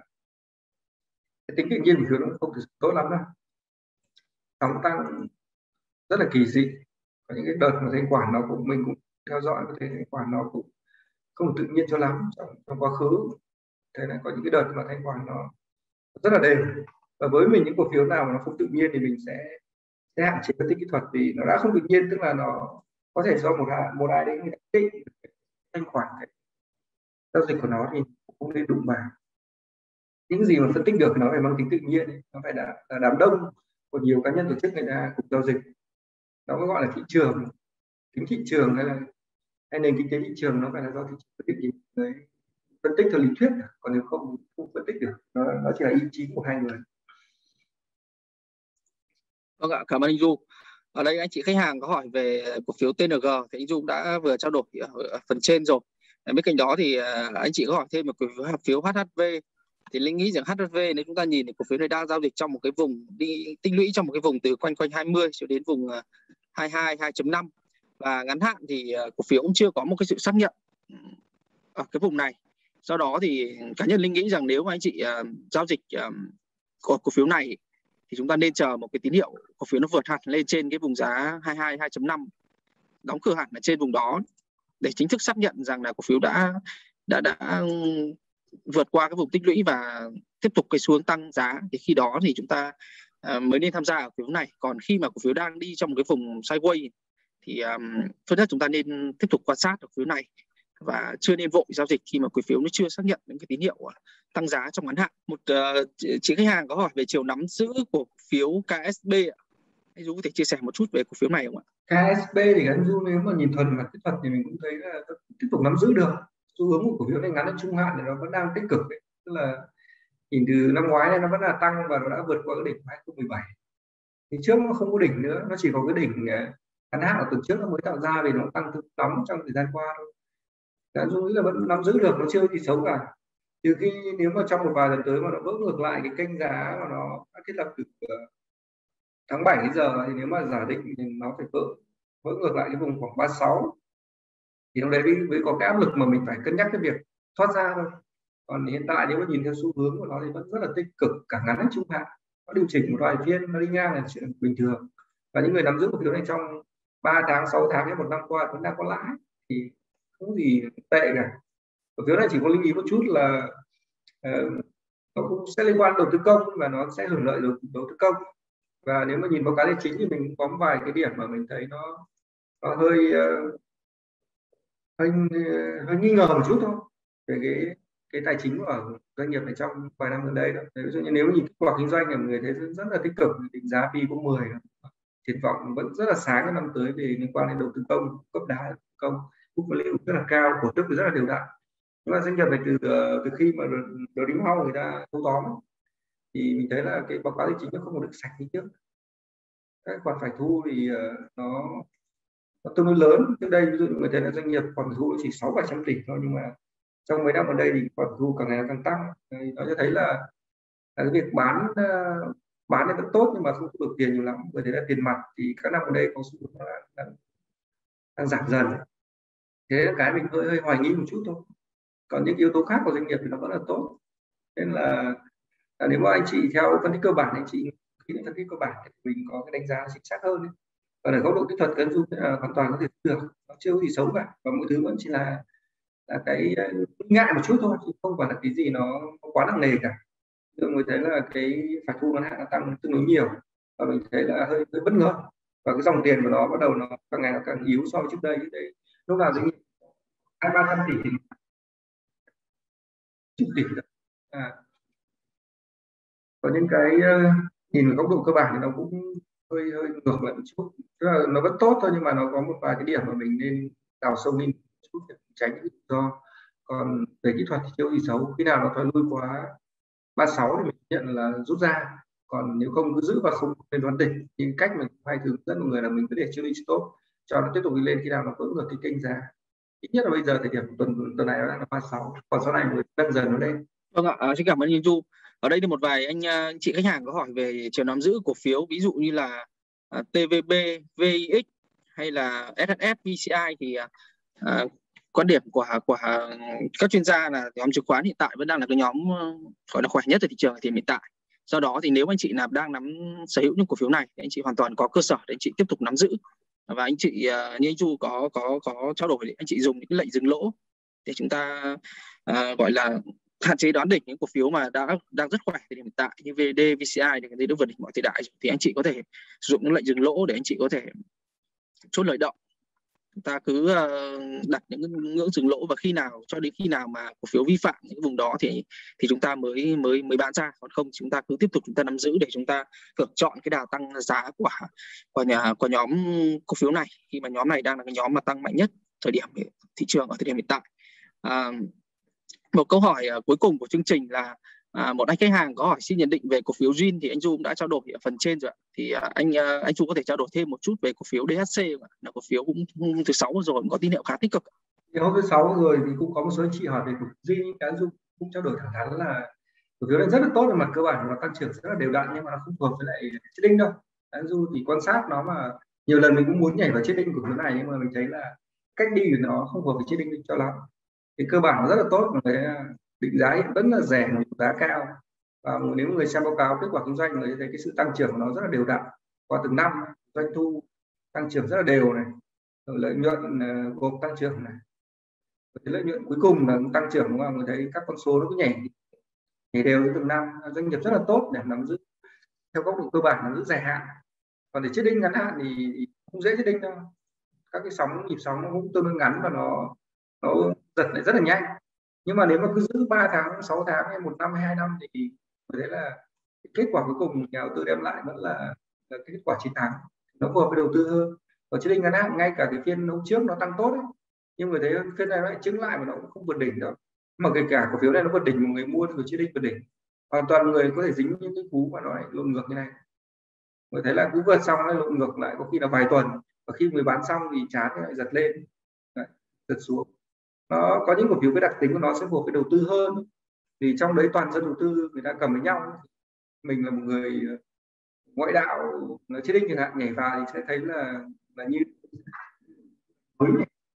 cái tính tự nhiên của phiếu nó không thực sự tốt lắm đâu. Sóng tăng rất là kỳ dị, có những cái đợt mà thanh khoản nó cũng mình cũng theo dõi có thể thanh khoản nó cũng không tự nhiên cho lắm trong, trong quá khứ. Thế là có những cái đợt mà thanh khoản nó rất là đều, và với mình những cổ phiếu nào mà nó không tự nhiên thì mình sẽ sẽ hạn chế phân tích kỹ thuật, vì nó đã không tự nhiên tức là nó có thể do một một ai đấy người ta định thanh khoản giao dịch của nó thì cũng nên đụng vào. Những gì mà phân tích được nó phải mang tính tự nhiên, nó phải là, là đám đông của nhiều cá nhân tổ chức người ta cùng giao dịch, nó có gọi là thị trường, tính thị trường hay là hay nền kinh tế thị trường, nó phải là do thị trường quyết định đấy, phân tích theo lý thuyết, còn nếu không không phân tích được, nó, nó chỉ là ý chí của hai người. Vâng ạ, cảm ơn anh Du. Ở đây anh chị khách hàng có hỏi về cổ phiếu tê en giê thì anh Du đã vừa trao đổi ở phần trên rồi. Bên cạnh đó thì anh chị có hỏi thêm một cổ phiếu hát hát vê. Thì Linh nghĩ rằng hát hát vê nếu chúng ta nhìn thì cổ phiếu này đang giao dịch trong một cái vùng đi tinh lũy trong một cái vùng từ quanh quanh hai mươi cho đến vùng hai mươi hai, hai chấm năm, và ngắn hạn thì cổ phiếu cũng chưa có một cái sự xác nhận ở cái vùng này. Do đó thì cá nhân Linh nghĩ rằng nếu mà anh chị uh, giao dịch uh, cổ, cổ phiếu này thì chúng ta nên chờ một cái tín hiệu cổ phiếu nó vượt hẳn lên trên cái vùng giá hai mươi hai, hai chấm năm, đóng cửa hẳn ở trên vùng đó để chính thức xác nhận rằng là cổ phiếu đã đã đã vượt qua cái vùng tích lũy và tiếp tục cái xu hướng tăng giá, thì khi đó thì chúng ta uh, mới nên tham gia ở cổ phiếu này. Còn khi mà cổ phiếu đang đi trong một cái vùng sideways thì um, tốt nhất chúng ta nên tiếp tục quan sát cổ phiếu này và chưa nên vội giao dịch khi mà cổ phiếu nó chưa xác nhận những cái tín hiệu tăng giá trong ngắn hạn. Một uh, chị khách hàng có hỏi về chiều nắm giữ cổ phiếu ca ét bê ạ. Anh Du có thể chia sẻ một chút về cổ phiếu này không ạ? ca ét bê thì anh Du nếu mà nhìn thuần mặt kỹ thuật thì mình cũng thấy là tiếp tục nắm giữ được. Xu hướng của cổ phiếu này ngắn đến trung hạn thì nó vẫn đang tích cực đấy. Tức là nhìn từ năm ngoái này nó vẫn là tăng và nó đã vượt qua cái đỉnh hai không một bảy. Thì trước nó không có đỉnh nữa, nó chỉ có cái đỉnh ngắn hạn ở tuần trước nó mới tạo ra vì nó tăng cực nóng trong thời gian qua thôi. Đáng chú ý là vẫn nắm giữ được, nó chưa gì xấu cả. Trừ khi nếu mà trong một vài lần tới mà nó vỡ ngược lại cái kênh giá mà nó đã thiết lập từ tháng bảy đến giờ, thì nếu mà giả định thì nó phải vỡ vỡ ngược lại cái vùng khoảng ba mươi sáu, thì lúc đấy mới có cái áp lực mà mình phải cân nhắc cái việc thoát ra thôi. Còn hiện tại nếu mà nhìn theo xu hướng của nó thì vẫn rất là tích cực, cả ngắn lẫn trung hạn. Nó điều chỉnh một vài phiên nó đi ngang là chuyện bình thường, và những người nắm giữ cổ phiếu này trong ba tháng, sáu tháng hay một năm qua vẫn đang có lãi thì không gì tệ cả. Cổ phiếu này chỉ có lưu ý một chút là uh, nó cũng sẽ liên quan đầu tư công và nó sẽ hưởng lợi đầu, đầu tư công. Và nếu mà nhìn báo cáo tài chính thì mình có một vài cái điểm mà mình thấy nó, nó hơi uh, hơi hơi nghi ngờ một chút thôi về cái cái tài chính của doanh nghiệp này trong vài năm gần đây đó. Ví dụ như nếu nhìn kết quả kinh doanh thì người thấy rất, rất là tích cực, định giá P có mười, triển vọng vẫn rất là sáng cái năm tới về liên quan đến đầu tư công, cấp đá công, book value rất là cao, cổ tức rất là đều đặn. Nhưng mà doanh nghiệp này từ từ khi mà The Đính Hau người ta thâu tóm thì mình thấy là cái báo cáo tài chính nó không có được sạch như trước. Các khoản phải thu thì nó, nó tương đối lớn. Trước đây ví dụ người thấy là doanh nghiệp khoản thu chỉ sáu bảy trăm tỷ thôi, nhưng mà trong mấy năm gần đây thì khoản thu càng ngày càng tăng. Nó cho thấy là, là cái việc bán bán này vẫn tốt nhưng mà không thu được tiền nhiều lắm, bởi thế là tiền mặt thì các năm gần đây có xu hướng đang, đang giảm dần. Thế là cái mình hơi hơi hoài nghi một chút thôi. Còn những yếu tố khác của doanh nghiệp thì nó vẫn là tốt. Nên là, là nếu mà anh chị theo phân tích cơ bản, anh chị khi phân tích cơ bản thì mình có cái đánh giá chính xác hơn ấy. Còn ở góc độ kỹ thuật cân dung hoàn toàn có thể được, nó chưa có gì xấu cả, và mọi thứ vẫn chỉ là là cái ngại một chút thôi, chứ không phải là cái gì nó quá nặng nề cả. Nhưng mình thấy là cái phải thu ngắn hạn nó tăng tương đối nhiều, và mình thấy là hơi, hơi bất ngờ, và cái dòng tiền của nó bắt đầu nó càng ngày nó càng yếu so với trước đây. Đấy, lúc nào doanh nghiệp hai ba trăm tỷ thì chục tỷ à. Có những cái uh, nhìn ở góc độ cơ bản thì nó cũng hơi hơi ngược lại một chút, tức là nó vẫn tốt thôi, nhưng mà nó có một vài cái điểm mà mình nên đào sâu lên chút để tránh những rủi ro. Còn về kỹ thuật thì chưa gì xấu, khi nào nó thoái lui quá ba mươi sáu thì mình nhận là rút ra, còn nếu không cứ giữ và không nên đoán đỉnh. Nhưng cách mình hay thường dẫn mọi người là mình cứ để trailing stop cho nó tiếp tục đi lên, khi nào nó vỡ được cái kênh giá. Ít nhất là bây giờ thời điểm tuần tuần này nó đang là ba mươi sáu, còn sau này mới nâng dần nó lên. Vâng ạ, à, xin cảm ơn anh Du. Ở đây thì một vài anh, anh chị khách hàng có hỏi về chiều nắm giữ cổ phiếu, ví dụ như là uh, tê vê bê, vê i ích hay là ét ét ét, vê xê i thì uh, quan điểm của của các chuyên gia là nhóm chứng khoán hiện tại vẫn đang là cái nhóm uh, gọi là khỏe nhất ở thị trường thì hiện tại. Do đó thì nếu anh chị nào đang nắm sở hữu những cổ phiếu này thì anh chị hoàn toàn có cơ sở để anh chị tiếp tục nắm giữ. Và anh chị uh, như anh Du có có có trao đổi, anh chị dùng những cái lệnh dừng lỗ để chúng ta uh, gọi là hạn chế đoán đỉnh những cổ phiếu mà đã đang rất khỏe thì hiện tại như vê đê, vê xê i thì đã vượt đỉnh mọi thời đại, thì anh chị có thể sử dụng những lệnh dừng lỗ để anh chị có thể chốt lời động. Chúng ta cứ đặt những ngưỡng dừng lỗ, và khi nào cho đến khi nào mà cổ phiếu vi phạm những vùng đó thì thì chúng ta mới mới mới bán ra, còn không chúng ta cứ tiếp tục chúng ta nắm giữ để chúng ta hưởng chọn cái đà tăng giá của của nhà của nhóm cổ phiếu này, khi mà nhóm này đang là cái nhóm mà tăng mạnh nhất thời điểm thị trường ở thời điểm hiện tại. À, một câu hỏi uh, cuối cùng của chương trình là uh, một anh khách hàng có hỏi xin nhận định về cổ phiếu Zin, thì anh Du cũng đã trao đổi ở phần trên rồi. Thì uh, anh uh, anh Du có thể trao đổi thêm một chút về cổ phiếu đê hát xê, là cổ phiếu cũng hôm thứ sáu rồi cũng có tín hiệu khá tích cực. Thì hôm thứ sáu rồi thì cũng có một số anh chị hỏi về cổ phiếu Zin, cái Du cũng trao đổi thẳng thắn là cổ phiếu này rất là tốt về mặt cơ bản, nó tăng trưởng rất là đều đặn, nhưng mà nó không phù hợp với lại trading đâu. Anh Du thì quan sát nó mà nhiều lần mình cũng muốn nhảy vào trading cổ phiếu này, nhưng mà mình thấy là cách đi của nó không phù hợp với trading cho lắm. Thì cơ bản nó rất là tốt, mà cái định giá hiện vẫn là rẻ, một giá cao, và nếu người xem báo cáo kết quả kinh doanh người thấy cái sự tăng trưởng của nó rất là đều đặn qua từng năm, doanh thu tăng trưởng rất là đều này, rồi lợi nhuận gộp tăng trưởng này, cái lợi nhuận cuối cùng là tăng trưởng, đúng không? Người thấy các con số nó cứ nhảy nhảy đều từng năm. Doanh nghiệp rất là tốt để nắm giữ theo góc độ cơ bản, nắm giữ dài hạn. Còn để trading ngắn hạn thì không dễ trading đâu, các cái sóng nhịp sóng nó cũng tương đối ngắn và nó nó giật lại rất là nhanh. Nhưng mà nếu mà cứ giữ ba tháng, sáu tháng hay một năm hay hai năm thì tôi thấy là kết quả cuối cùng nhà đầu tư đem lại vẫn là, là cái kết quả chiến thắng, nó phù hợp với đầu tư hơn. Ở trading ngắn hạn, ngay cả cái phiên hôm trước nó tăng tốt ấy, nhưng người thấy phiên này nó lại chứng lại mà nó cũng không vượt đỉnh đâu. Mà kể cả cổ phiếu này nó vượt đỉnh, một người mua thì trading vượt đỉnh, hoàn toàn người có thể dính những cái cú mà nó lại lộn ngược như này. Người thấy là cú vượt xong nó lộn ngược lại có khi là vài tuần, và khi mới bán xong thì chán thì lại giật lên, đấy, giật xuống. Nó có những cổ phiếu cái đặc tính của nó sẽ phù hợp với đầu tư hơn, vì trong đấy toàn dân đầu tư người ta cầm với nhau. Mình là một người ngoại đạo, nó trading chẳng hạn, nhảy vào thì sẽ thấy là là như mới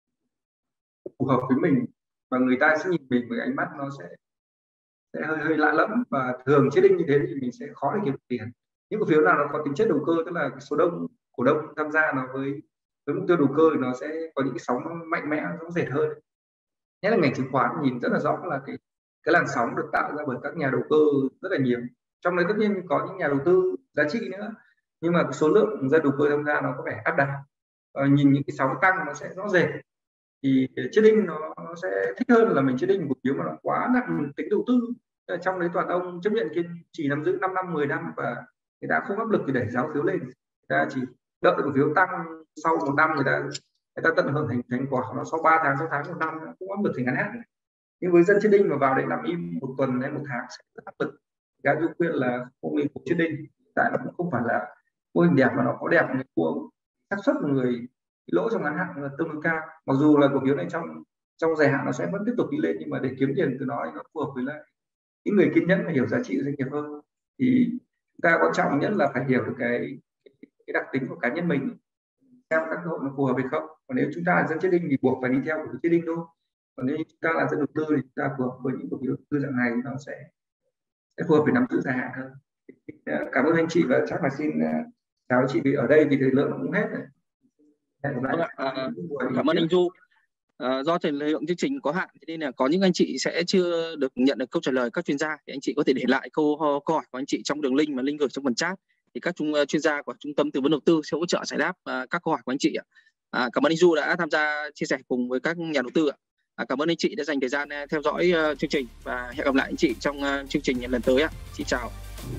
phù hợp với mình, và người ta sẽ nhìn mình với ánh mắt nó sẽ sẽ hơi hơi lạ lẫm, và thường trading như thế thì mình sẽ khó để kiếm tiền. Những cổ phiếu nào nó có tính chất đầu cơ, tức là số đông cổ đông tham gia nó với với mục tiêu đầu cơ, thì nó sẽ có những cái sóng mạnh mẽ, rõ rệt hơn. Nhất là ngành chứng khoán nhìn rất là rõ là cái cái làn sóng được tạo ra bởi các nhà đầu cơ rất là nhiều. Trong đấy tất nhiên có những nhà đầu tư giá trị nữa, nhưng mà số lượng dân đầu cơ tham gia nó có vẻ áp đảo. Ờ, nhìn những cái sóng tăng nó sẽ rõ rệt, thì trading nó, nó sẽ thích hơn là mình trading cổ phiếu mà nó quá nặng tính đầu tư. Trong đấy toàn ông chấp nhận kiên trì nắm giữ năm năm, mười năm, và người ta không áp lực thì đẩy giá phiếu lên, người ta chỉ đợi cổ phiếu tăng. Sau một năm người ta người ta tận hưởng thành thành quả nó sau ba tháng, sáu tháng, một năm cũng áp lực thì ngắn hạn. Nhưng với dân trading mà vào đấy nằm im một tuần hay một tháng sẽ rất áp lực. Cái tôi khuyên là không nên cổ trading, tại nó cũng không phải là mô hình đẹp, mà nó có đẹp của xác suất của người lỗ trong ngắn hạn là tương đối cao. Mặc dù là cổ phiếu này trong trong dài hạn nó sẽ vẫn tiếp tục đi lên, nhưng mà để kiếm tiền từ nó nó phù hợp với lại những người kiên nhẫn và hiểu giá trị của doanh nghiệp hơn. Thì chúng ta quan trọng nhất là phải hiểu được cái cái đặc tính của cá nhân mình, xem các cơ hội nó phù hợp hay không. Còn nếu chúng ta là dân trading thì buộc phải đi theo cổ phiếu trading thôi. Còn nếu chúng ta là dân đầu tư thì chúng ta phù hợp với những cổ phiếu đầu tư dạng này, nó sẽ sẽ phù hợp với nắm giữ dài hạn hơn. Cảm ơn anh chị, và chắc là xin chào chị, vì ở đây thì thời lượng cũng hết rồi. Vâng ạ, à, cảm ơn anh Du. À, do thời lượng chương trình có hạn, nên là có những anh chị sẽ chưa được nhận được câu trả lời các chuyên gia, thì anh chị có thể để lại câu, câu hỏi của anh chị trong đường link mà link gửi trong phần chat, thì các trung, chuyên gia của trung tâm tư vấn đầu tư sẽ hỗ trợ giải đáp uh, các câu hỏi của anh chị ạ. À, cảm ơn anh Du đã tham gia chia sẻ cùng với các nhà đầu tư ạ. À, cảm ơn anh chị đã dành thời gian theo dõi uh, chương trình, và hẹn gặp lại anh chị trong uh, chương trình lần tới ạ. Xin chào.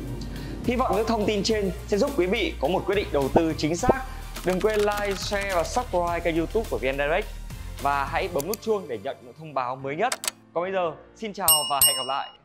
Hy vọng những thông tin trên sẽ giúp quý vị có một quyết định đầu tư chính xác. Đừng quên like, share và subscribe kênh YouTube của vê en Direct, và hãy bấm nút chuông để nhận những thông báo mới nhất. Còn bây giờ, xin chào và hẹn gặp lại.